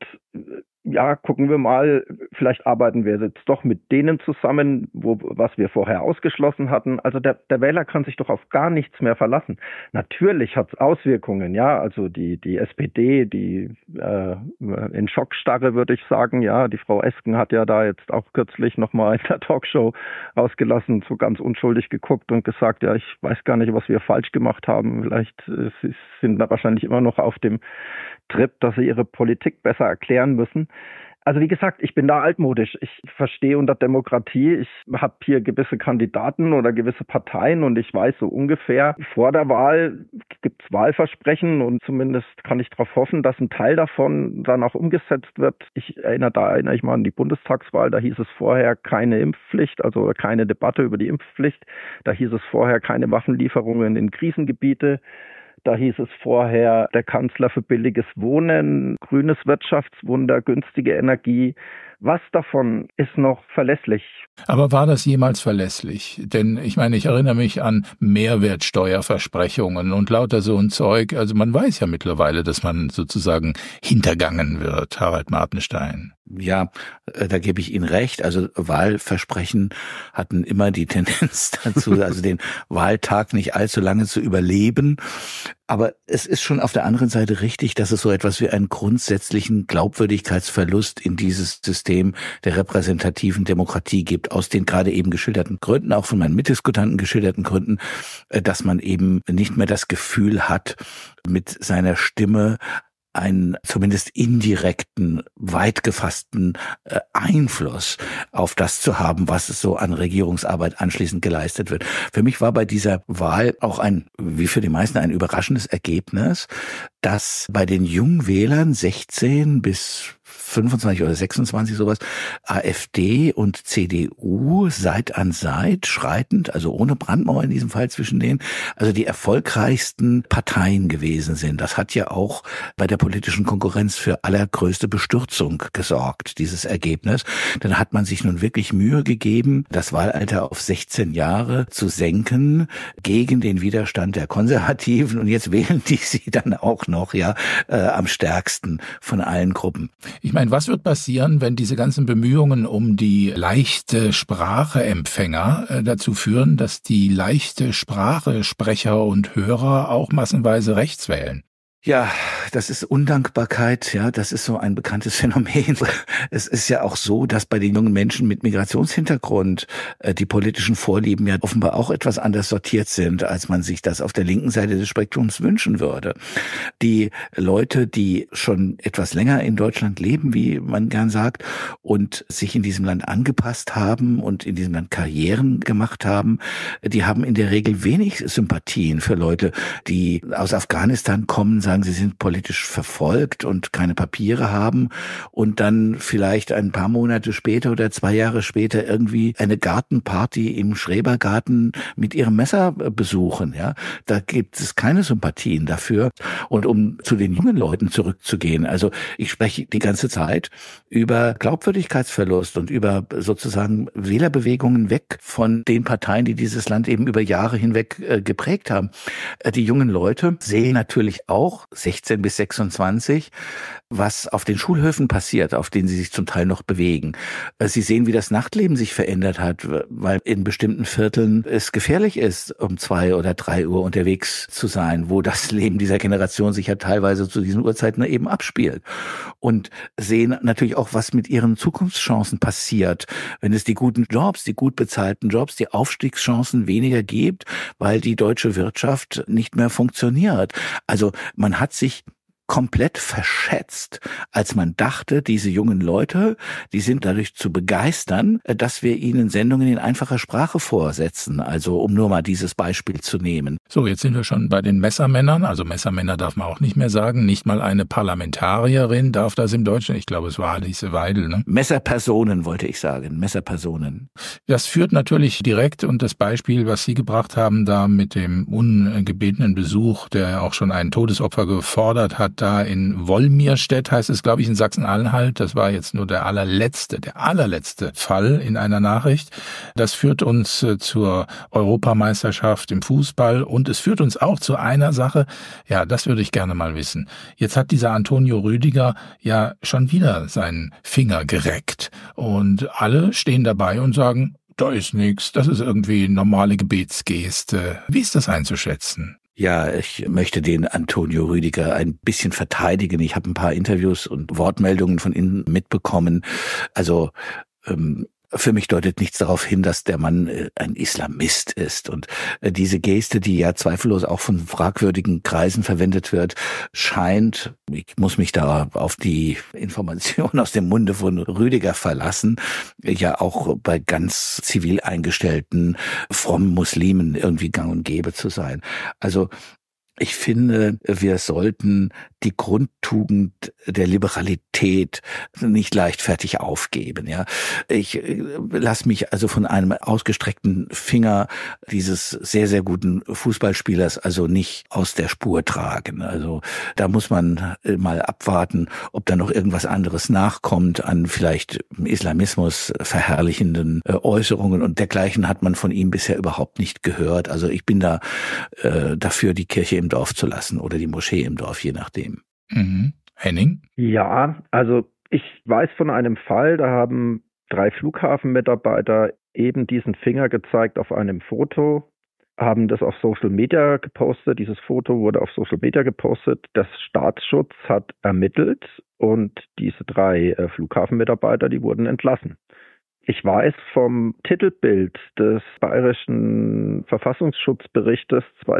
ja, gucken wir mal, vielleicht arbeiten wir jetzt doch mit denen zusammen, wo, was wir vorher ausgeschlossen hatten. Also der, der Wähler kann sich doch auf gar nichts mehr verlassen. Natürlich hat es Auswirkungen, ja, also die, die S P D, die äh, in Schockstarre, würde ich sagen, ja, die Frau Esken hat ja da jetzt auch kürzlich nochmal in der Talkshow ausgelassen, so ganz unschuldig geguckt und gesagt, ja, ich weiß gar nicht, was wir falsch gemacht haben. Vielleicht äh, sie sind da wahrscheinlich immer noch auf dem Trip, dass sie ihre Politik besser erklären müssen. Also wie gesagt, ich bin da altmodisch. Ich verstehe unter Demokratie, ich habe hier gewisse Kandidaten oder gewisse Parteien und ich weiß so ungefähr, vor der Wahl gibt es Wahlversprechen und zumindest kann ich darauf hoffen, dass ein Teil davon dann auch umgesetzt wird. Ich erinnere, da erinnere ich mal an die Bundestagswahl, da hieß es vorher keine Impfpflicht, also keine Debatte über die Impfpflicht. Da hieß es vorher keine Waffenlieferungen in Krisengebiete. Da hieß es vorher, der Kanzler für billiges Wohnen, grünes Wirtschaftswunder, günstige Energie. Was davon ist noch verlässlich? Aber war das jemals verlässlich? Denn ich meine, ich erinnere mich an Mehrwertsteuerversprechungen und lauter so ein Zeug. Also man weiß ja mittlerweile, dass man sozusagen hintergangen wird, Harald Martenstein. Ja, da gebe ich Ihnen recht. Also Wahlversprechen hatten immer die Tendenz dazu, also den Wahltag nicht allzu lange zu überleben. Aber es ist schon auf der anderen Seite richtig, dass es so etwas wie einen grundsätzlichen Glaubwürdigkeitsverlust in dieses System der repräsentativen Demokratie gibt, aus den gerade eben geschilderten Gründen, auch von meinen Mitdiskutanten geschilderten Gründen, dass man eben nicht mehr das Gefühl hat, mit seiner Stimme einen zumindest indirekten, weit gefassten äh, Einfluss auf das zu haben, was es so an Regierungsarbeit anschließend geleistet wird. Für mich war bei dieser Wahl auch ein, wie für die meisten, ein überraschendes Ergebnis, dass bei den jungen Wählern sechzehn bis fünfundzwanzig oder sechsundzwanzig sowas, AfD und C D U Seit an Seit schreitend, also ohne Brandmauer in diesem Fall zwischen denen, also die erfolgreichsten Parteien gewesen sind. Das hat ja auch bei der politischen Konkurrenz für allergrößte Bestürzung gesorgt, dieses Ergebnis. Dann hat man sich nun wirklich Mühe gegeben, das Wahlalter auf sechzehn Jahre zu senken, gegen den Widerstand der Konservativen. Und jetzt wählen die sie dann auch noch, ja, äh, am stärksten von allen Gruppen. Ich meine, was wird passieren, wenn diese ganzen Bemühungen um die leichte Sprache-Empfänger äh, dazu führen, dass die leichte Sprache-Sprecher und Hörer auch massenweise rechts wählen? Ja, das ist Undankbarkeit, ja, das ist so ein bekanntes Phänomen. Es ist ja auch so, dass bei den jungen Menschen mit Migrationshintergrund äh, die politischen Vorlieben ja offenbar auch etwas anders sortiert sind, als man sich das auf der linken Seite des Spektrums wünschen würde. Die Leute, die schon etwas länger in Deutschland leben, wie man gern sagt, und sich in diesem Land angepasst haben und in diesem Land Karrieren gemacht haben, die haben in der Regel wenig Sympathien für Leute, die aus Afghanistan kommen, sagen, sie sind politisch verfolgt und keine Papiere haben und dann vielleicht ein paar Monate später oder zwei Jahre später irgendwie eine Gartenparty im Schrebergarten mit ihrem Messer besuchen. Ja, da gibt es keine Sympathien dafür. Und um zu den jungen Leuten zurückzugehen, also ich spreche die ganze Zeit über Glaubwürdigkeitsverlust und über sozusagen Wählerbewegungen weg von den Parteien, die dieses Land eben über Jahre hinweg äh, geprägt haben. Äh, die jungen Leute sehen natürlich auch sechzehn bis sechsundzwanzig, was auf den Schulhöfen passiert, auf denen sie sich zum Teil noch bewegen. Sie sehen, wie das Nachtleben sich verändert hat, weil in bestimmten Vierteln es gefährlich ist, um zwei oder drei Uhr unterwegs zu sein, wo das Leben dieser Generation sich ja teilweise zu diesen Uhrzeiten eben abspielt. Und sehen natürlich auch, was mit ihren Zukunftschancen passiert, wenn es die guten Jobs, die gut bezahlten Jobs, die Aufstiegschancen weniger gibt, weil die deutsche Wirtschaft nicht mehr funktioniert. Also man hat sich komplett verschätzt, als man dachte, diese jungen Leute, die sind dadurch zu begeistern, dass wir ihnen Sendungen in einfacher Sprache vorsetzen. Also um nur mal dieses Beispiel zu nehmen. So, jetzt sind wir schon bei den Messermännern. Also Messermänner darf man auch nicht mehr sagen. Nicht mal eine Parlamentarierin darf das im Deutschen. Ich glaube, es war Alice Weidel, ne? Messerpersonen wollte ich sagen. Messerpersonen. Das führt natürlich direkt, und das Beispiel, was Sie gebracht haben, da mit dem ungebetenen Besuch, der auch schon ein Todesopfer gefordert hat, da in Wolmirstedt, heißt es, glaube ich, in Sachsen-Anhalt. Das war jetzt nur der allerletzte, der allerletzte Fall in einer Nachricht. Das führt uns äh, zur Europameisterschaft im Fußball, und es führt uns auch zu einer Sache, ja, das würde ich gerne mal wissen. Jetzt hat dieser Antonio Rüdiger ja schon wieder seinen Finger gereckt, und alle stehen dabei und sagen, da ist nichts, das ist irgendwie normale Gebetsgeste. Wie ist das einzuschätzen? Ja, ich möchte den Antonio Rüdiger ein bisschen verteidigen. Ich habe ein paar Interviews und Wortmeldungen von ihm mitbekommen. Also ähm, für mich deutet nichts darauf hin, dass der Mann äh, ein Islamist ist. Und äh, diese Geste, die ja zweifellos auch von fragwürdigen Kreisen verwendet wird, scheint, ich muss mich da auf die Information aus dem Munde von Rüdiger verlassen, ja auch bei ganz zivil eingestellten, frommen Muslimen irgendwie gang und gäbe zu sein. Also ich finde, wir sollten die Grundtugend der Liberalität nicht leichtfertig aufgeben. Ja, ich lasse mich also von einem ausgestreckten Finger dieses sehr, sehr guten Fußballspielers also nicht aus der Spur tragen. Also da muss man mal abwarten, ob da noch irgendwas anderes nachkommt an vielleicht Islamismus verherrlichenden Äußerungen und dergleichen hat man von ihm bisher überhaupt nicht gehört. Also ich bin da äh, dafür, die Kirche im Dorf zu lassen oder die Moschee im Dorf, je nachdem. Mhm. Henning? Ja, also ich weiß von einem Fall, da haben drei Flughafenmitarbeiter eben diesen Finger gezeigt auf einem Foto, haben das auf Social Media gepostet. Dieses Foto wurde auf Social Media gepostet. Das Staatsschutz hat ermittelt und diese drei äh, Flughafenmitarbeiter, die wurden entlassen. Ich weiß vom Titelbild des Bayerischen Verfassungsschutzberichtes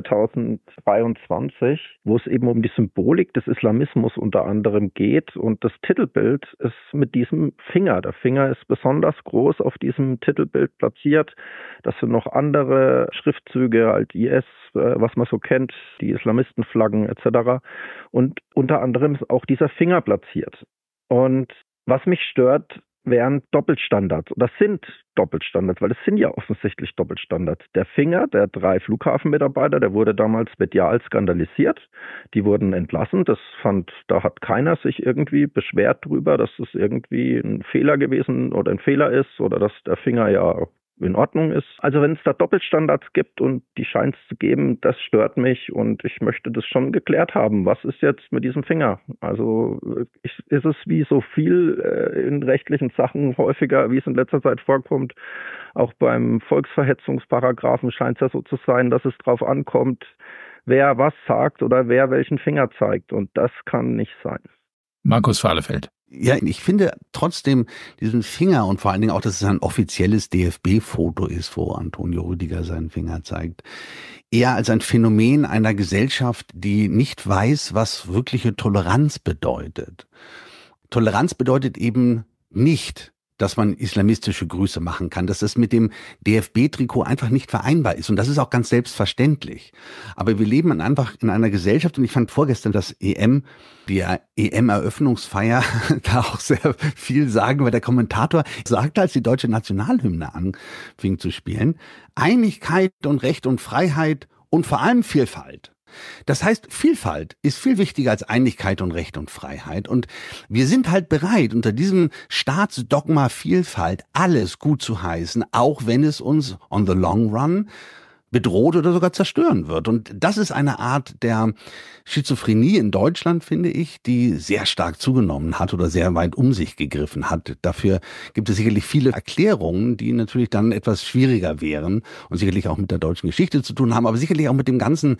zweitausenddreiundzwanzig, wo es eben um die Symbolik des Islamismus unter anderem geht. Und das Titelbild ist mit diesem Finger. Der Finger ist besonders groß auf diesem Titelbild platziert. Das sind noch andere Schriftzüge, halt I S, was man so kennt, die Islamistenflaggen et cetera. Und unter anderem ist auch dieser Finger platziert. Und was mich stört, wären Doppelstandards oder sind Doppelstandards, weil es sind ja offensichtlich Doppelstandards. Der Finger der drei Flughafenmitarbeiter, der wurde damals medial skandalisiert. Die wurden entlassen. Das fand, da hat keiner sich irgendwie beschwert drüber, dass es irgendwie ein Fehler gewesen oder ein Fehler ist oder dass der Finger ja in Ordnung ist. Also wenn es da Doppelstandards gibt und die scheint es zu geben, das stört mich und ich möchte das schon geklärt haben. Was ist jetzt mit diesem Finger? Also ich, ist es wie so viel äh, in rechtlichen Sachen häufiger, wie es in letzter Zeit vorkommt, auch beim Volksverhetzungsparagraphen scheint es ja so zu sein, dass es drauf ankommt, wer was sagt oder wer welchen Finger zeigt und das kann nicht sein. Markus Fahlefeld. Ja, ich finde trotzdem diesen Finger und vor allen Dingen auch, dass es ein offizielles D F B-Foto ist, wo Antonio Rüdiger seinen Finger zeigt, eher als ein Phänomen einer Gesellschaft, die nicht weiß, was wirkliche Toleranz bedeutet. Toleranz bedeutet eben nicht, dass man islamistische Grüße machen kann, dass das mit dem D F B-Trikot einfach nicht vereinbar ist. Und das ist auch ganz selbstverständlich. Aber wir leben einfach in einer Gesellschaft, und ich fand vorgestern das E M, die E M-Eröffnungsfeier, da auch sehr viel sagen, weil der Kommentator sagte, als die deutsche Nationalhymne anfing zu spielen, Einigkeit und Recht und Freiheit und vor allem Vielfalt. Das heißt, Vielfalt ist viel wichtiger als Einigkeit und Recht und Freiheit. Und wir sind halt bereit, unter diesem Staatsdogma Vielfalt alles gut zu heißen, auch wenn es uns on the long run bedroht oder sogar zerstören wird. Und das ist eine Art der Schizophrenie in Deutschland, finde ich, die sehr stark zugenommen hat oder sehr weit um sich gegriffen hat. Dafür gibt es sicherlich viele Erklärungen, die natürlich dann etwas schwieriger wären und sicherlich auch mit der deutschen Geschichte zu tun haben, aber sicherlich auch mit dem ganzen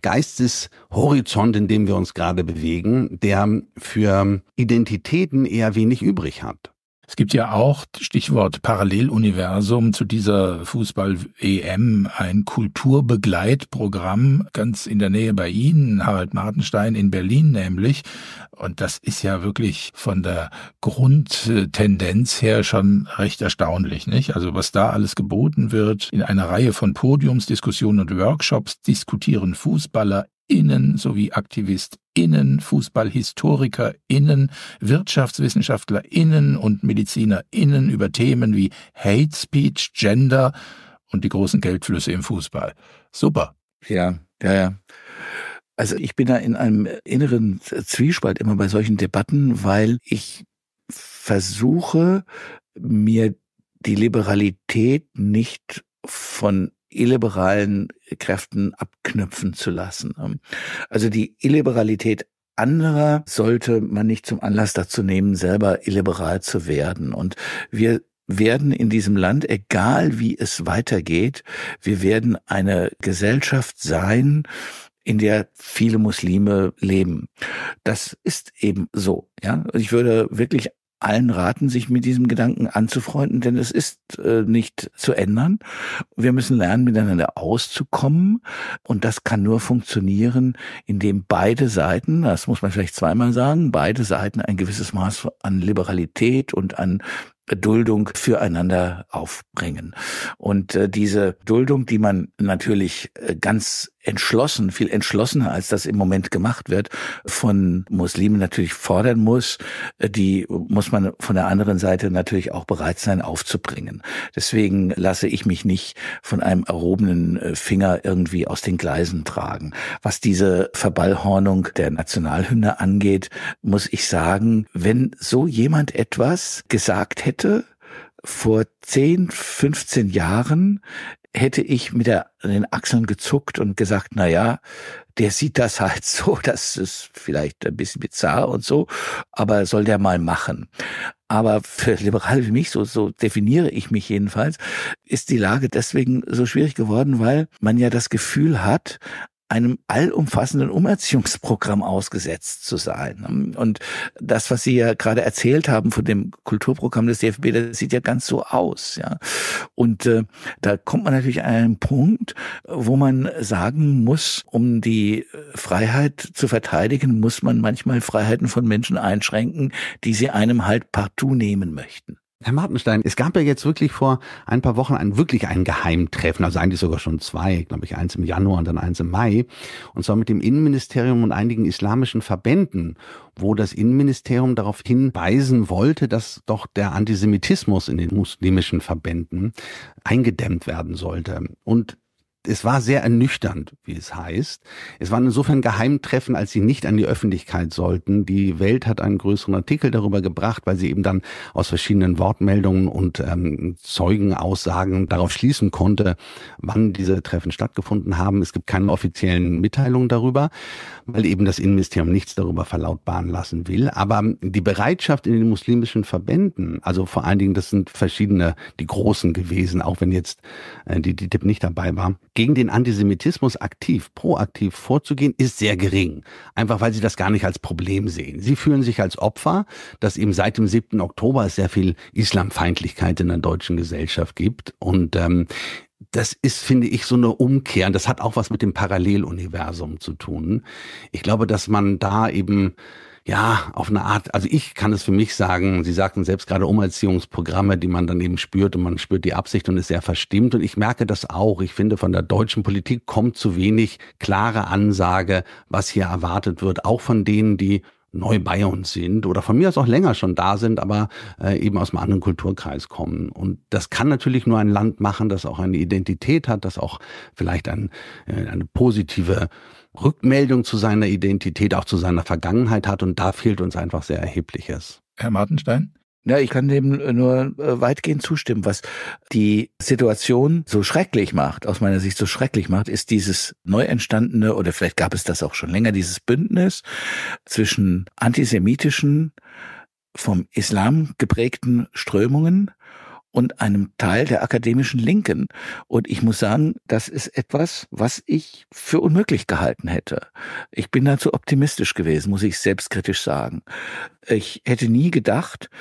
Geisteshorizont, in dem wir uns gerade bewegen, der für Identitäten eher wenig übrig hat. Es gibt ja auch, Stichwort Paralleluniversum, zu dieser Fußball-E M ein Kulturbegleitprogramm ganz in der Nähe bei Ihnen, Harald Martenstein in Berlin nämlich. Und das ist ja wirklich von der Grundtendenz her schon recht erstaunlich, nicht? Also was da alles geboten wird, in einer Reihe von Podiumsdiskussionen und Workshops diskutieren Fußballer Innen sowie AktivistInnen, FußballhistorikerInnen, WirtschaftswissenschaftlerInnen und MedizinerInnen über Themen wie Hate Speech, Gender und die großen Geldflüsse im Fußball. Super. Ja, ja, ja. Also ich bin da in einem inneren Zwiespalt immer bei solchen Debatten, weil ich versuche, mir die Liberalität nicht von illiberalen Kräften abknüpfen zu lassen. Also die Illiberalität anderer sollte man nicht zum Anlass dazu nehmen, selber illiberal zu werden. Und wir werden in diesem Land, egal wie es weitergeht, wir werden eine Gesellschaft sein, in der viele Muslime leben. Das ist eben so. Ja, ich würde wirklich allen raten, sich mit diesem Gedanken anzufreunden, denn es ist äh, nicht zu ändern. Wir müssen lernen, miteinander auszukommen, und das kann nur funktionieren, indem beide Seiten, das muss man vielleicht zweimal sagen, beide Seiten ein gewisses Maß an Liberalität und an Duldung füreinander aufbringen. Und äh, diese Duldung, die man natürlich äh, ganz entschlossen, viel entschlossener, als das im Moment gemacht wird, von Muslimen natürlich fordern muss, äh, die muss man von der anderen Seite natürlich auch bereit sein aufzubringen. Deswegen lasse ich mich nicht von einem erhobenen äh, Finger irgendwie aus den Gleisen tragen. Was diese Verballhornung der Nationalhymne angeht, muss ich sagen, wenn so jemand etwas gesagt hätte vor zehn, fünfzehn Jahren, hätte ich mit der, den Achseln gezuckt und gesagt, na ja, der sieht das halt so, das ist vielleicht ein bisschen bizarr und so, aber soll der mal machen. Aber für Liberale wie mich, so, so definiere ich mich jedenfalls, ist die Lage deswegen so schwierig geworden, weil man ja das Gefühl hat, einem allumfassenden Umerziehungsprogramm ausgesetzt zu sein. Und das, was Sie ja gerade erzählt haben von dem Kulturprogramm des D F B, das sieht ja ganz so aus, ja. Und äh, da kommt man natürlich an einen Punkt, wo man sagen muss, um die Freiheit zu verteidigen, muss man manchmal Freiheiten von Menschen einschränken, die sie einem halt partout nehmen möchten. Herr Martenstein, es gab ja jetzt wirklich vor ein paar Wochen ein wirklich ein Geheimtreffen, also eigentlich sogar schon zwei, glaube ich, eins im Januar und dann eins im Mai, und zwar mit dem Innenministerium und einigen islamischen Verbänden, wo das Innenministerium darauf hinweisen wollte, dass doch der Antisemitismus in den muslimischen Verbänden eingedämmt werden sollte. Und es war sehr ernüchternd, wie es heißt. Es waren insofern Geheimtreffen, als sie nicht an die Öffentlichkeit sollten. Die Welt hat einen größeren Artikel darüber gebracht, weil sie eben dann aus verschiedenen Wortmeldungen und ähm, Zeugenaussagen darauf schließen konnte, wann diese Treffen stattgefunden haben. Es gibt keine offiziellen Mitteilungen darüber, weil eben das Innenministerium nichts darüber verlautbaren lassen will. Aber die Bereitschaft in den muslimischen Verbänden, also vor allen Dingen, das sind verschiedene, die großen gewesen, auch wenn jetzt äh, die D I T I B nicht dabei war, gegen den Antisemitismus aktiv, proaktiv vorzugehen, ist sehr gering. Einfach weil sie das gar nicht als Problem sehen. Sie fühlen sich als Opfer, dass eben seit dem siebten Oktober es sehr viel Islamfeindlichkeit in der deutschen Gesellschaft gibt. Und ähm, das ist, finde ich, so eine Umkehr. Und das hat auch was mit dem Paralleluniversum zu tun. Ich glaube, dass man da eben ja, auf eine Art, also ich kann es für mich sagen, Sie sagten selbst gerade Umerziehungsprogramme, die man dann eben spürt, und man spürt die Absicht und ist sehr verstimmt, und ich merke das auch. Ich finde, von der deutschen Politik kommt zu wenig klare Ansage, was hier erwartet wird, auch von denen, die neu bei uns sind oder von mir aus auch länger schon da sind, aber äh, eben aus einem anderen Kulturkreis kommen. Und das kann natürlich nur ein Land machen, das auch eine Identität hat, das auch vielleicht ein, äh, eine positive Rückmeldung zu seiner Identität, auch zu seiner Vergangenheit hat, und da fehlt uns einfach sehr Erhebliches. Herr Martenstein? Ja, ich kann dem nur weitgehend zustimmen. Was die Situation so schrecklich macht, aus meiner Sicht so schrecklich macht, ist dieses neu entstandene, oder vielleicht gab es das auch schon länger, dieses Bündnis zwischen antisemitischen, vom Islam geprägten Strömungen und einem Teil der akademischen Linken. Und ich muss sagen, das ist etwas, was ich für unmöglich gehalten hätte. Ich bin dazu optimistisch gewesen, muss ich selbstkritisch sagen. Ich hätte nie gedacht,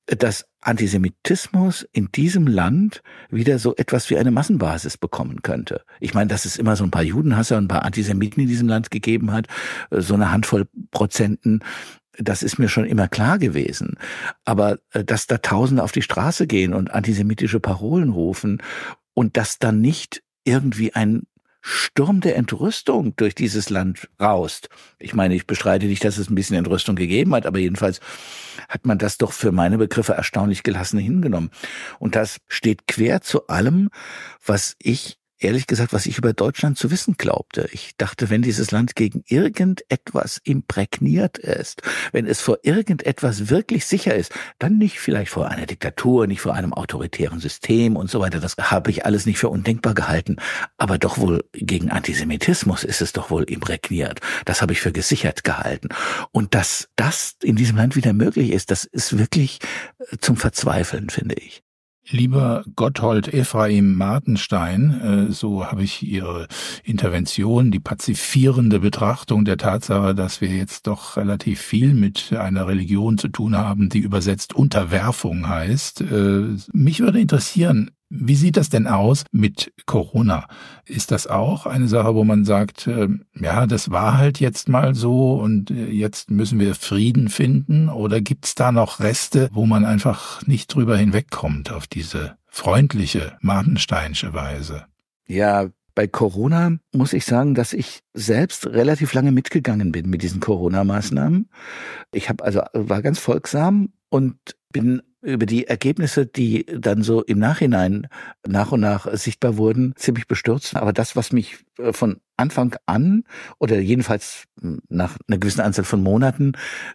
dass Antisemitismus in diesem Land wieder so etwas wie eine Massenbasis bekommen könnte. Ich meine, dass es immer so ein paar Judenhasser und ein paar Antisemiten in diesem Land gegeben hat, so eine Handvoll Prozenten, das ist mir schon immer klar gewesen. Aber dass da Tausende auf die Straße gehen und antisemitische Parolen rufen und dass dann nicht irgendwie ein Sturm der Entrüstung durch dieses Land raust. Ich meine, ich bestreite nicht, dass es ein bisschen Entrüstung gegeben hat, aber jedenfalls hat man das doch für meine Begriffe erstaunlich gelassen hingenommen. Und das steht quer zu allem, was ich ehrlich gesagt, was ich über Deutschland zu wissen glaubte. Ich dachte, wenn dieses Land gegen irgendetwas imprägniert ist, wenn es vor irgendetwas wirklich sicher ist, dann nicht vielleicht vor einer Diktatur, nicht vor einem autoritären System und so weiter. Das habe ich alles nicht für undenkbar gehalten. Aber doch wohl gegen Antisemitismus ist es doch wohl imprägniert. Das habe ich für gesichert gehalten. Und dass das in diesem Land wieder möglich ist, das ist wirklich zum Verzweifeln, finde ich. Lieber Gotthold Ephraim Martenstein, so habe ich Ihre Intervention, die pazifierende Betrachtung der Tatsache, dass wir jetzt doch relativ viel mit einer Religion zu tun haben, die übersetzt Unterwerfung heißt. Mich würde interessieren, wie sieht das denn aus mit Corona? Ist das auch eine Sache, wo man sagt, ja, das war halt jetzt mal so und jetzt müssen wir Frieden finden? Oder gibt es da noch Reste, wo man einfach nicht drüber hinwegkommt auf diese freundliche, martensteinsche Weise? Ja, bei Corona muss ich sagen, dass ich selbst relativ lange mitgegangen bin mit diesen Corona-Maßnahmen. Ich habe also war ganz folgsam und bin über die Ergebnisse, die dann so im Nachhinein nach und nach sichtbar wurden, ziemlich bestürzt. Aber das, was mich von Anfang an oder jedenfalls nach einer gewissen Anzahl von Monaten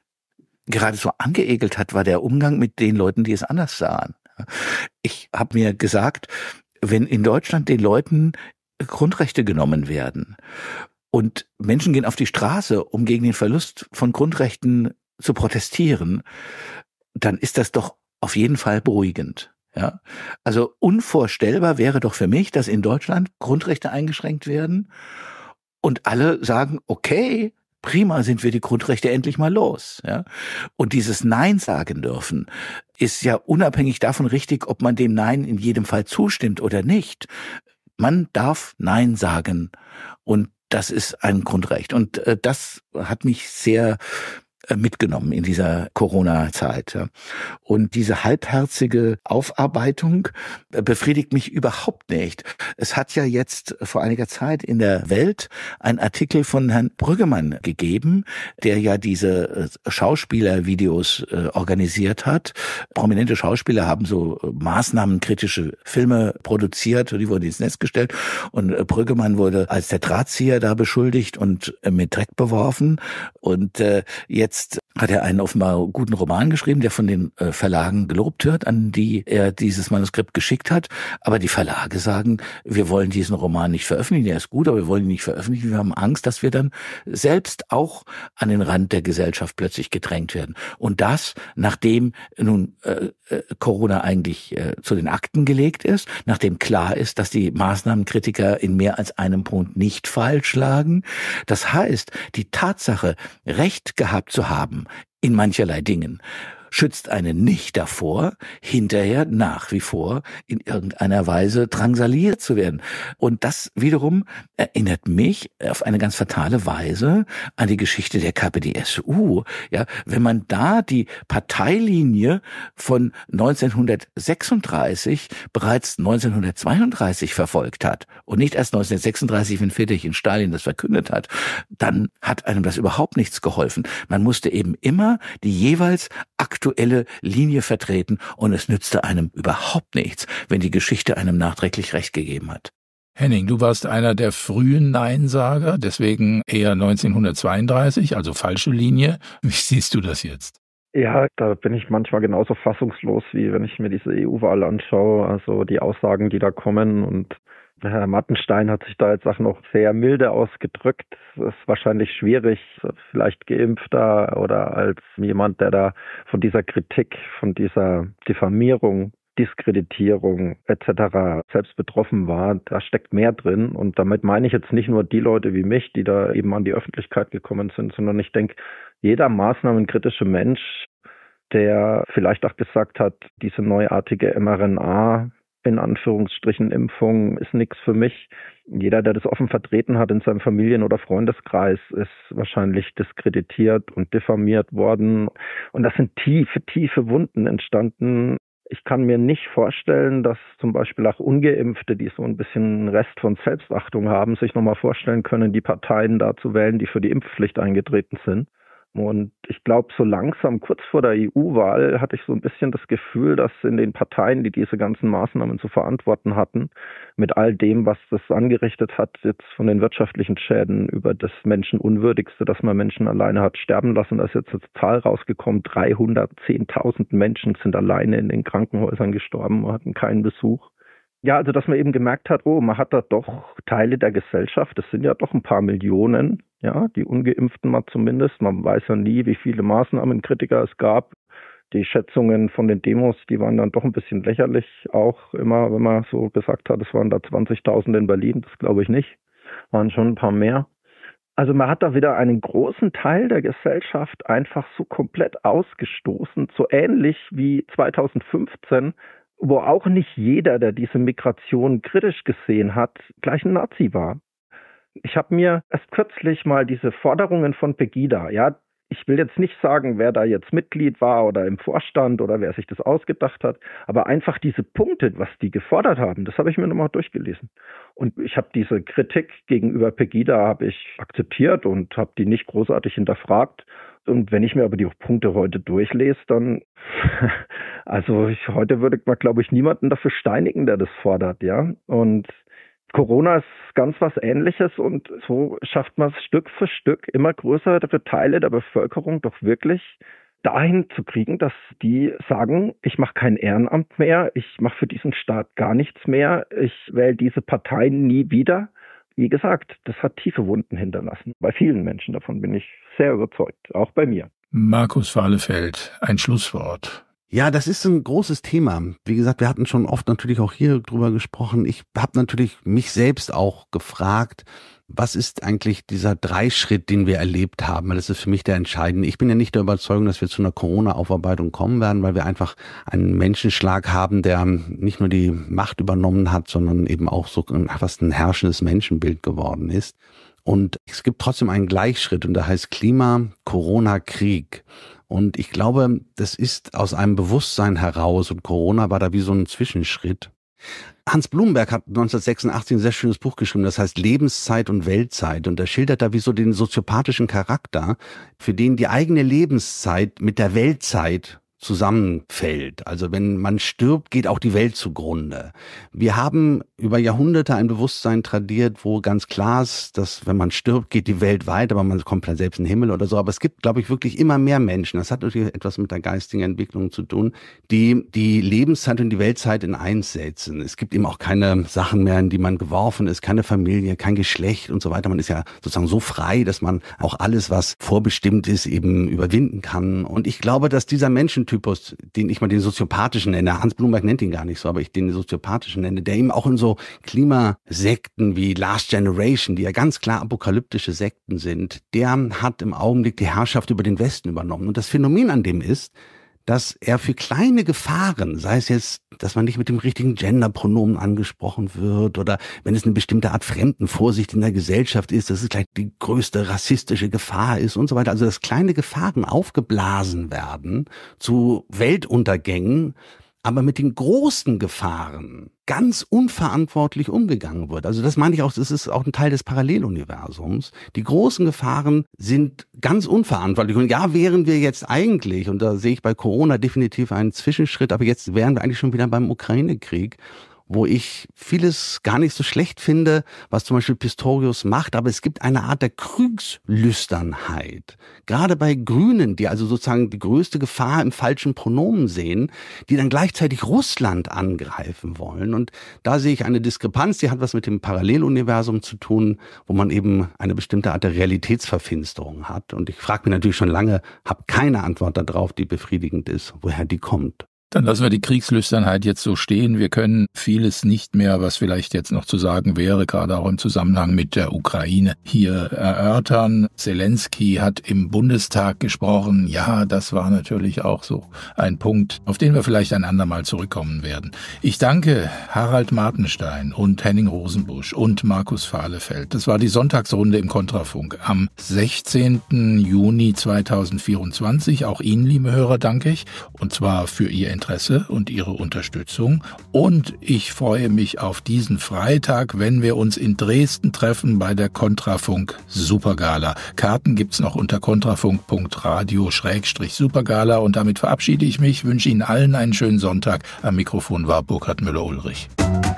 geradezu angeekelt hat, war der Umgang mit den Leuten, die es anders sahen. Ich habe mir gesagt, wenn in Deutschland den Leuten Grundrechte genommen werden und Menschen gehen auf die Straße, um gegen den Verlust von Grundrechten zu protestieren, dann ist das doch auf jeden Fall beruhigend. Ja, also unvorstellbar wäre doch für mich, dass in Deutschland Grundrechte eingeschränkt werden und alle sagen, okay, prima, sind wir die Grundrechte endlich mal los. Ja, und dieses Nein sagen dürfen ist ja unabhängig davon richtig, ob man dem Nein in jedem Fall zustimmt oder nicht. Man darf Nein sagen und das ist ein Grundrecht. Und äh, das hat mich sehr mitgenommen in dieser Corona-Zeit. Und diese halbherzige Aufarbeitung befriedigt mich überhaupt nicht. Es hat ja jetzt vor einiger Zeit in der Welt einen Artikel von Herrn Brüggemann gegeben, der ja diese Schauspielervideos organisiert hat. Prominente Schauspieler haben so maßnahmenkritische Filme produziert, die wurden ins Netz gestellt und Brüggemann wurde als der Drahtzieher da beschuldigt und mit Dreck beworfen. Und jetzt Jetzt hat er einen offenbar guten Roman geschrieben, der von den äh, Verlagen gelobt wird, an die er dieses Manuskript geschickt hat. Aber die Verlage sagen, wir wollen diesen Roman nicht veröffentlichen. Der ist gut, aber wir wollen ihn nicht veröffentlichen. Wir haben Angst, dass wir dann selbst auch an den Rand der Gesellschaft plötzlich gedrängt werden. Und das, nachdem nun äh, äh, Corona eigentlich äh, zu den Akten gelegt ist, nachdem klar ist, dass die Maßnahmenkritiker in mehr als einem Punkt nicht falsch lagen. Das heißt, die Tatsache, Recht gehabt zu haben in mancherlei Dingen, schützt einen nicht davor, hinterher nach wie vor in irgendeiner Weise drangsaliert zu werden. Und das wiederum erinnert mich auf eine ganz fatale Weise an die Geschichte der K P D S U. Ja, wenn man da die Parteilinie von neunzehnhundertsechsunddreißig bereits neunzehnhundertzweiunddreißig verfolgt hat und nicht erst neunzehnhundertsechsunddreißig, wenn Väterchen Stalin das verkündet hat, dann hat einem das überhaupt nichts geholfen. Man musste eben immer die jeweils aktuelle Linie vertreten und es nützte einem überhaupt nichts, wenn die Geschichte einem nachträglich recht gegeben hat. Henning, du warst einer der frühen Neinsager, deswegen eher neunzehnhundertzweiunddreißig, also falsche Linie. Wie siehst du das jetzt? Ja, da bin ich manchmal genauso fassungslos, wie wenn ich mir diese E U-Wahl anschaue, also die Aussagen, die da kommen, und Herr Martenstein hat sich da jetzt auch noch sehr milde ausgedrückt. Es ist wahrscheinlich schwierig, vielleicht Geimpfter oder als jemand, der da von dieser Kritik, von dieser Diffamierung, Diskreditierung et cetera selbst betroffen war. Da steckt mehr drin. Und damit meine ich jetzt nicht nur die Leute wie mich, die da eben an die Öffentlichkeit gekommen sind, sondern ich denke, jeder maßnahmenkritische Mensch der vielleicht auch gesagt hat, diese neuartige mRNA, in Anführungsstrichen Impfung, ist nichts für mich. Jeder, der das offen vertreten hat in seinem Familien- oder Freundeskreis, ist wahrscheinlich diskreditiert und diffamiert worden. Und das sind tiefe, tiefe Wunden entstanden. Ich kann mir nicht vorstellen, dass zum Beispiel auch Ungeimpfte, die so ein bisschen Rest von Selbstachtung haben, sich nochmal vorstellen können, die Parteien da zu wählen, die für die Impfpflicht eingetreten sind. Und ich glaube, so langsam, kurz vor der E U-Wahl, hatte ich so ein bisschen das Gefühl, dass in den Parteien, die diese ganzen Maßnahmen zu verantworten hatten, mit all dem, was das angerichtet hat, jetzt von den wirtschaftlichen Schäden über das Menschenunwürdigste, dass man Menschen alleine hat sterben lassen, da ist jetzt eine Zahl rausgekommen, dreihundertzehntausend Menschen sind alleine in den Krankenhäusern gestorben und hatten keinen Besuch. Ja, also dass man eben gemerkt hat, oh, man hat da doch Teile der Gesellschaft, das sind ja doch ein paar Millionen, ja, die Ungeimpften mal zumindest. Man weiß ja nie, wie viele Maßnahmenkritiker es gab. Die Schätzungen von den Demos, die waren dann doch ein bisschen lächerlich, auch immer, wenn man so gesagt hat, es waren da zwanzigtausend in Berlin, das glaube ich nicht, waren schon ein paar mehr. Also man hat da wieder einen großen Teil der Gesellschaft einfach so komplett ausgestoßen, so ähnlich wie zweitausendfünfzehn, wo auch nicht jeder, der diese Migration kritisch gesehen hat, gleich ein Nazi war. Ich habe mir erst kürzlich mal diese Forderungen von Pegida, ja, ich will jetzt nicht sagen, wer da jetzt Mitglied war oder im Vorstand oder wer sich das ausgedacht hat, aber einfach diese Punkte, was die gefordert haben, das habe ich mir nochmal durchgelesen. Und ich habe diese Kritik gegenüber Pegida habe ich akzeptiert und habe die nicht großartig hinterfragt. Und wenn ich mir aber die Punkte heute durchlese, dann, also ich, heute würde man, glaube ich, niemanden dafür steinigen, der das fordert, ja. Und Corona ist ganz was Ähnliches und so schafft man es Stück für Stück, immer größere Teile der Bevölkerung doch wirklich dahin zu kriegen, dass die sagen, ich mache kein Ehrenamt mehr, ich mache für diesen Staat gar nichts mehr, ich wähle diese Parteien nie wieder. Wie gesagt, das hat tiefe Wunden hinterlassen. Bei vielen Menschen, davon bin ich sehr überzeugt, auch bei mir. Markus Fahlefeld, ein Schlusswort. Ja, das ist ein großes Thema. Wie gesagt, wir hatten schon oft natürlich auch hier drüber gesprochen. Ich habe natürlich mich selbst auch gefragt, was ist eigentlich dieser Dreischritt, den wir erlebt haben? Das ist für mich der entscheidende. Ich bin ja nicht der Überzeugung, dass wir zu einer Corona-Aufarbeitung kommen werden, weil wir einfach einen Menschenschlag haben, der nicht nur die Macht übernommen hat, sondern eben auch so fast ein herrschendes Menschenbild geworden ist. Und es gibt trotzdem einen Gleichschritt und der heißt Klima, Corona, Krieg. Und ich glaube, das ist aus einem Bewusstsein heraus und Corona war da wie so ein Zwischenschritt. Hans Blumenberg hat neunzehnhundertsechsundachtzig ein sehr schönes Buch geschrieben, das heißt Lebenszeit und Weltzeit. Und er schildert da wie so den soziopathischen Charakter, für den die eigene Lebenszeit mit der Weltzeit zusammenfällt. Also wenn man stirbt, geht auch die Welt zugrunde. Wir haben über Jahrhunderte ein Bewusstsein tradiert, wo ganz klar ist, dass wenn man stirbt, geht die Welt weiter, aber man kommt dann selbst in den Himmel oder so. Aber es gibt, glaube ich, wirklich immer mehr Menschen, das hat natürlich etwas mit der geistigen Entwicklung zu tun, die die Lebenszeit und die Weltzeit in eins setzen. Es gibt eben auch keine Sachen mehr, in die man geworfen ist, keine Familie, kein Geschlecht und so weiter. Man ist ja sozusagen so frei, dass man auch alles, was vorbestimmt ist, eben überwinden kann. Und ich glaube, dass dieser Menschen Typus, den ich mal den soziopathischen nenne, Hans Blumenberg nennt ihn gar nicht so, aber ich den soziopathischen nenne, der eben auch in so Klimasekten wie Last Generation, die ja ganz klar apokalyptische Sekten sind, der hat im Augenblick die Herrschaft über den Westen übernommen. Und das Phänomen an dem ist, dass er für kleine Gefahren, sei es jetzt, dass man nicht mit dem richtigen Genderpronomen angesprochen wird oder wenn es eine bestimmte Art Fremdenvorsicht in der Gesellschaft ist, dass es gleich die größte rassistische Gefahr ist und so weiter. Also dass kleine Gefahren aufgeblasen werden zu Weltuntergängen, aber mit den großen Gefahren ganz unverantwortlich umgegangen wird. Also das meine ich auch, das ist auch ein Teil des Paralleluniversums. Die großen Gefahren sind ganz unverantwortlich. Und ja, wären wir jetzt eigentlich, und da sehe ich bei Corona definitiv einen Zwischenschritt, aber jetzt wären wir eigentlich schon wieder beim Ukraine-Krieg, wo ich vieles gar nicht so schlecht finde, was zum Beispiel Pistorius macht, aber es gibt eine Art der Kriegslüsternheit. Gerade bei Grünen, die also sozusagen die größte Gefahr im falschen Pronomen sehen, die dann gleichzeitig Russland angreifen wollen. Und da sehe ich eine Diskrepanz, die hat was mit dem Paralleluniversum zu tun, wo man eben eine bestimmte Art der Realitätsverfinsterung hat. Und ich frage mich natürlich schon lange, habe keine Antwort darauf, die befriedigend ist, woher die kommt. Dann lassen wir die Kriegslüsternheit jetzt so stehen. Wir können vieles nicht mehr, was vielleicht jetzt noch zu sagen wäre, gerade auch im Zusammenhang mit der Ukraine, hier erörtern. Zelensky hat im Bundestag gesprochen. Ja, das war natürlich auch so ein Punkt, auf den wir vielleicht ein andermal zurückkommen werden. Ich danke Harald Martenstein und Henning Rosenbusch und Markus Fahlefeld. Das war die Sonntagsrunde im Kontrafunk am sechzehnten Juni zweitausendvierundzwanzig. Auch Ihnen, liebe Hörer, danke ich. Und zwar für Ihr Interesse und Ihre Unterstützung. Und ich freue mich auf diesen Freitag, wenn wir uns in Dresden treffen bei der Kontrafunk Supergala. Karten gibt's noch unter kontrafunk punkt radio schrägstrich supergala und damit verabschiede ich mich, wünsche Ihnen allen einen schönen Sonntag. Am Mikrofon war Burkhard Müller-Ulrich.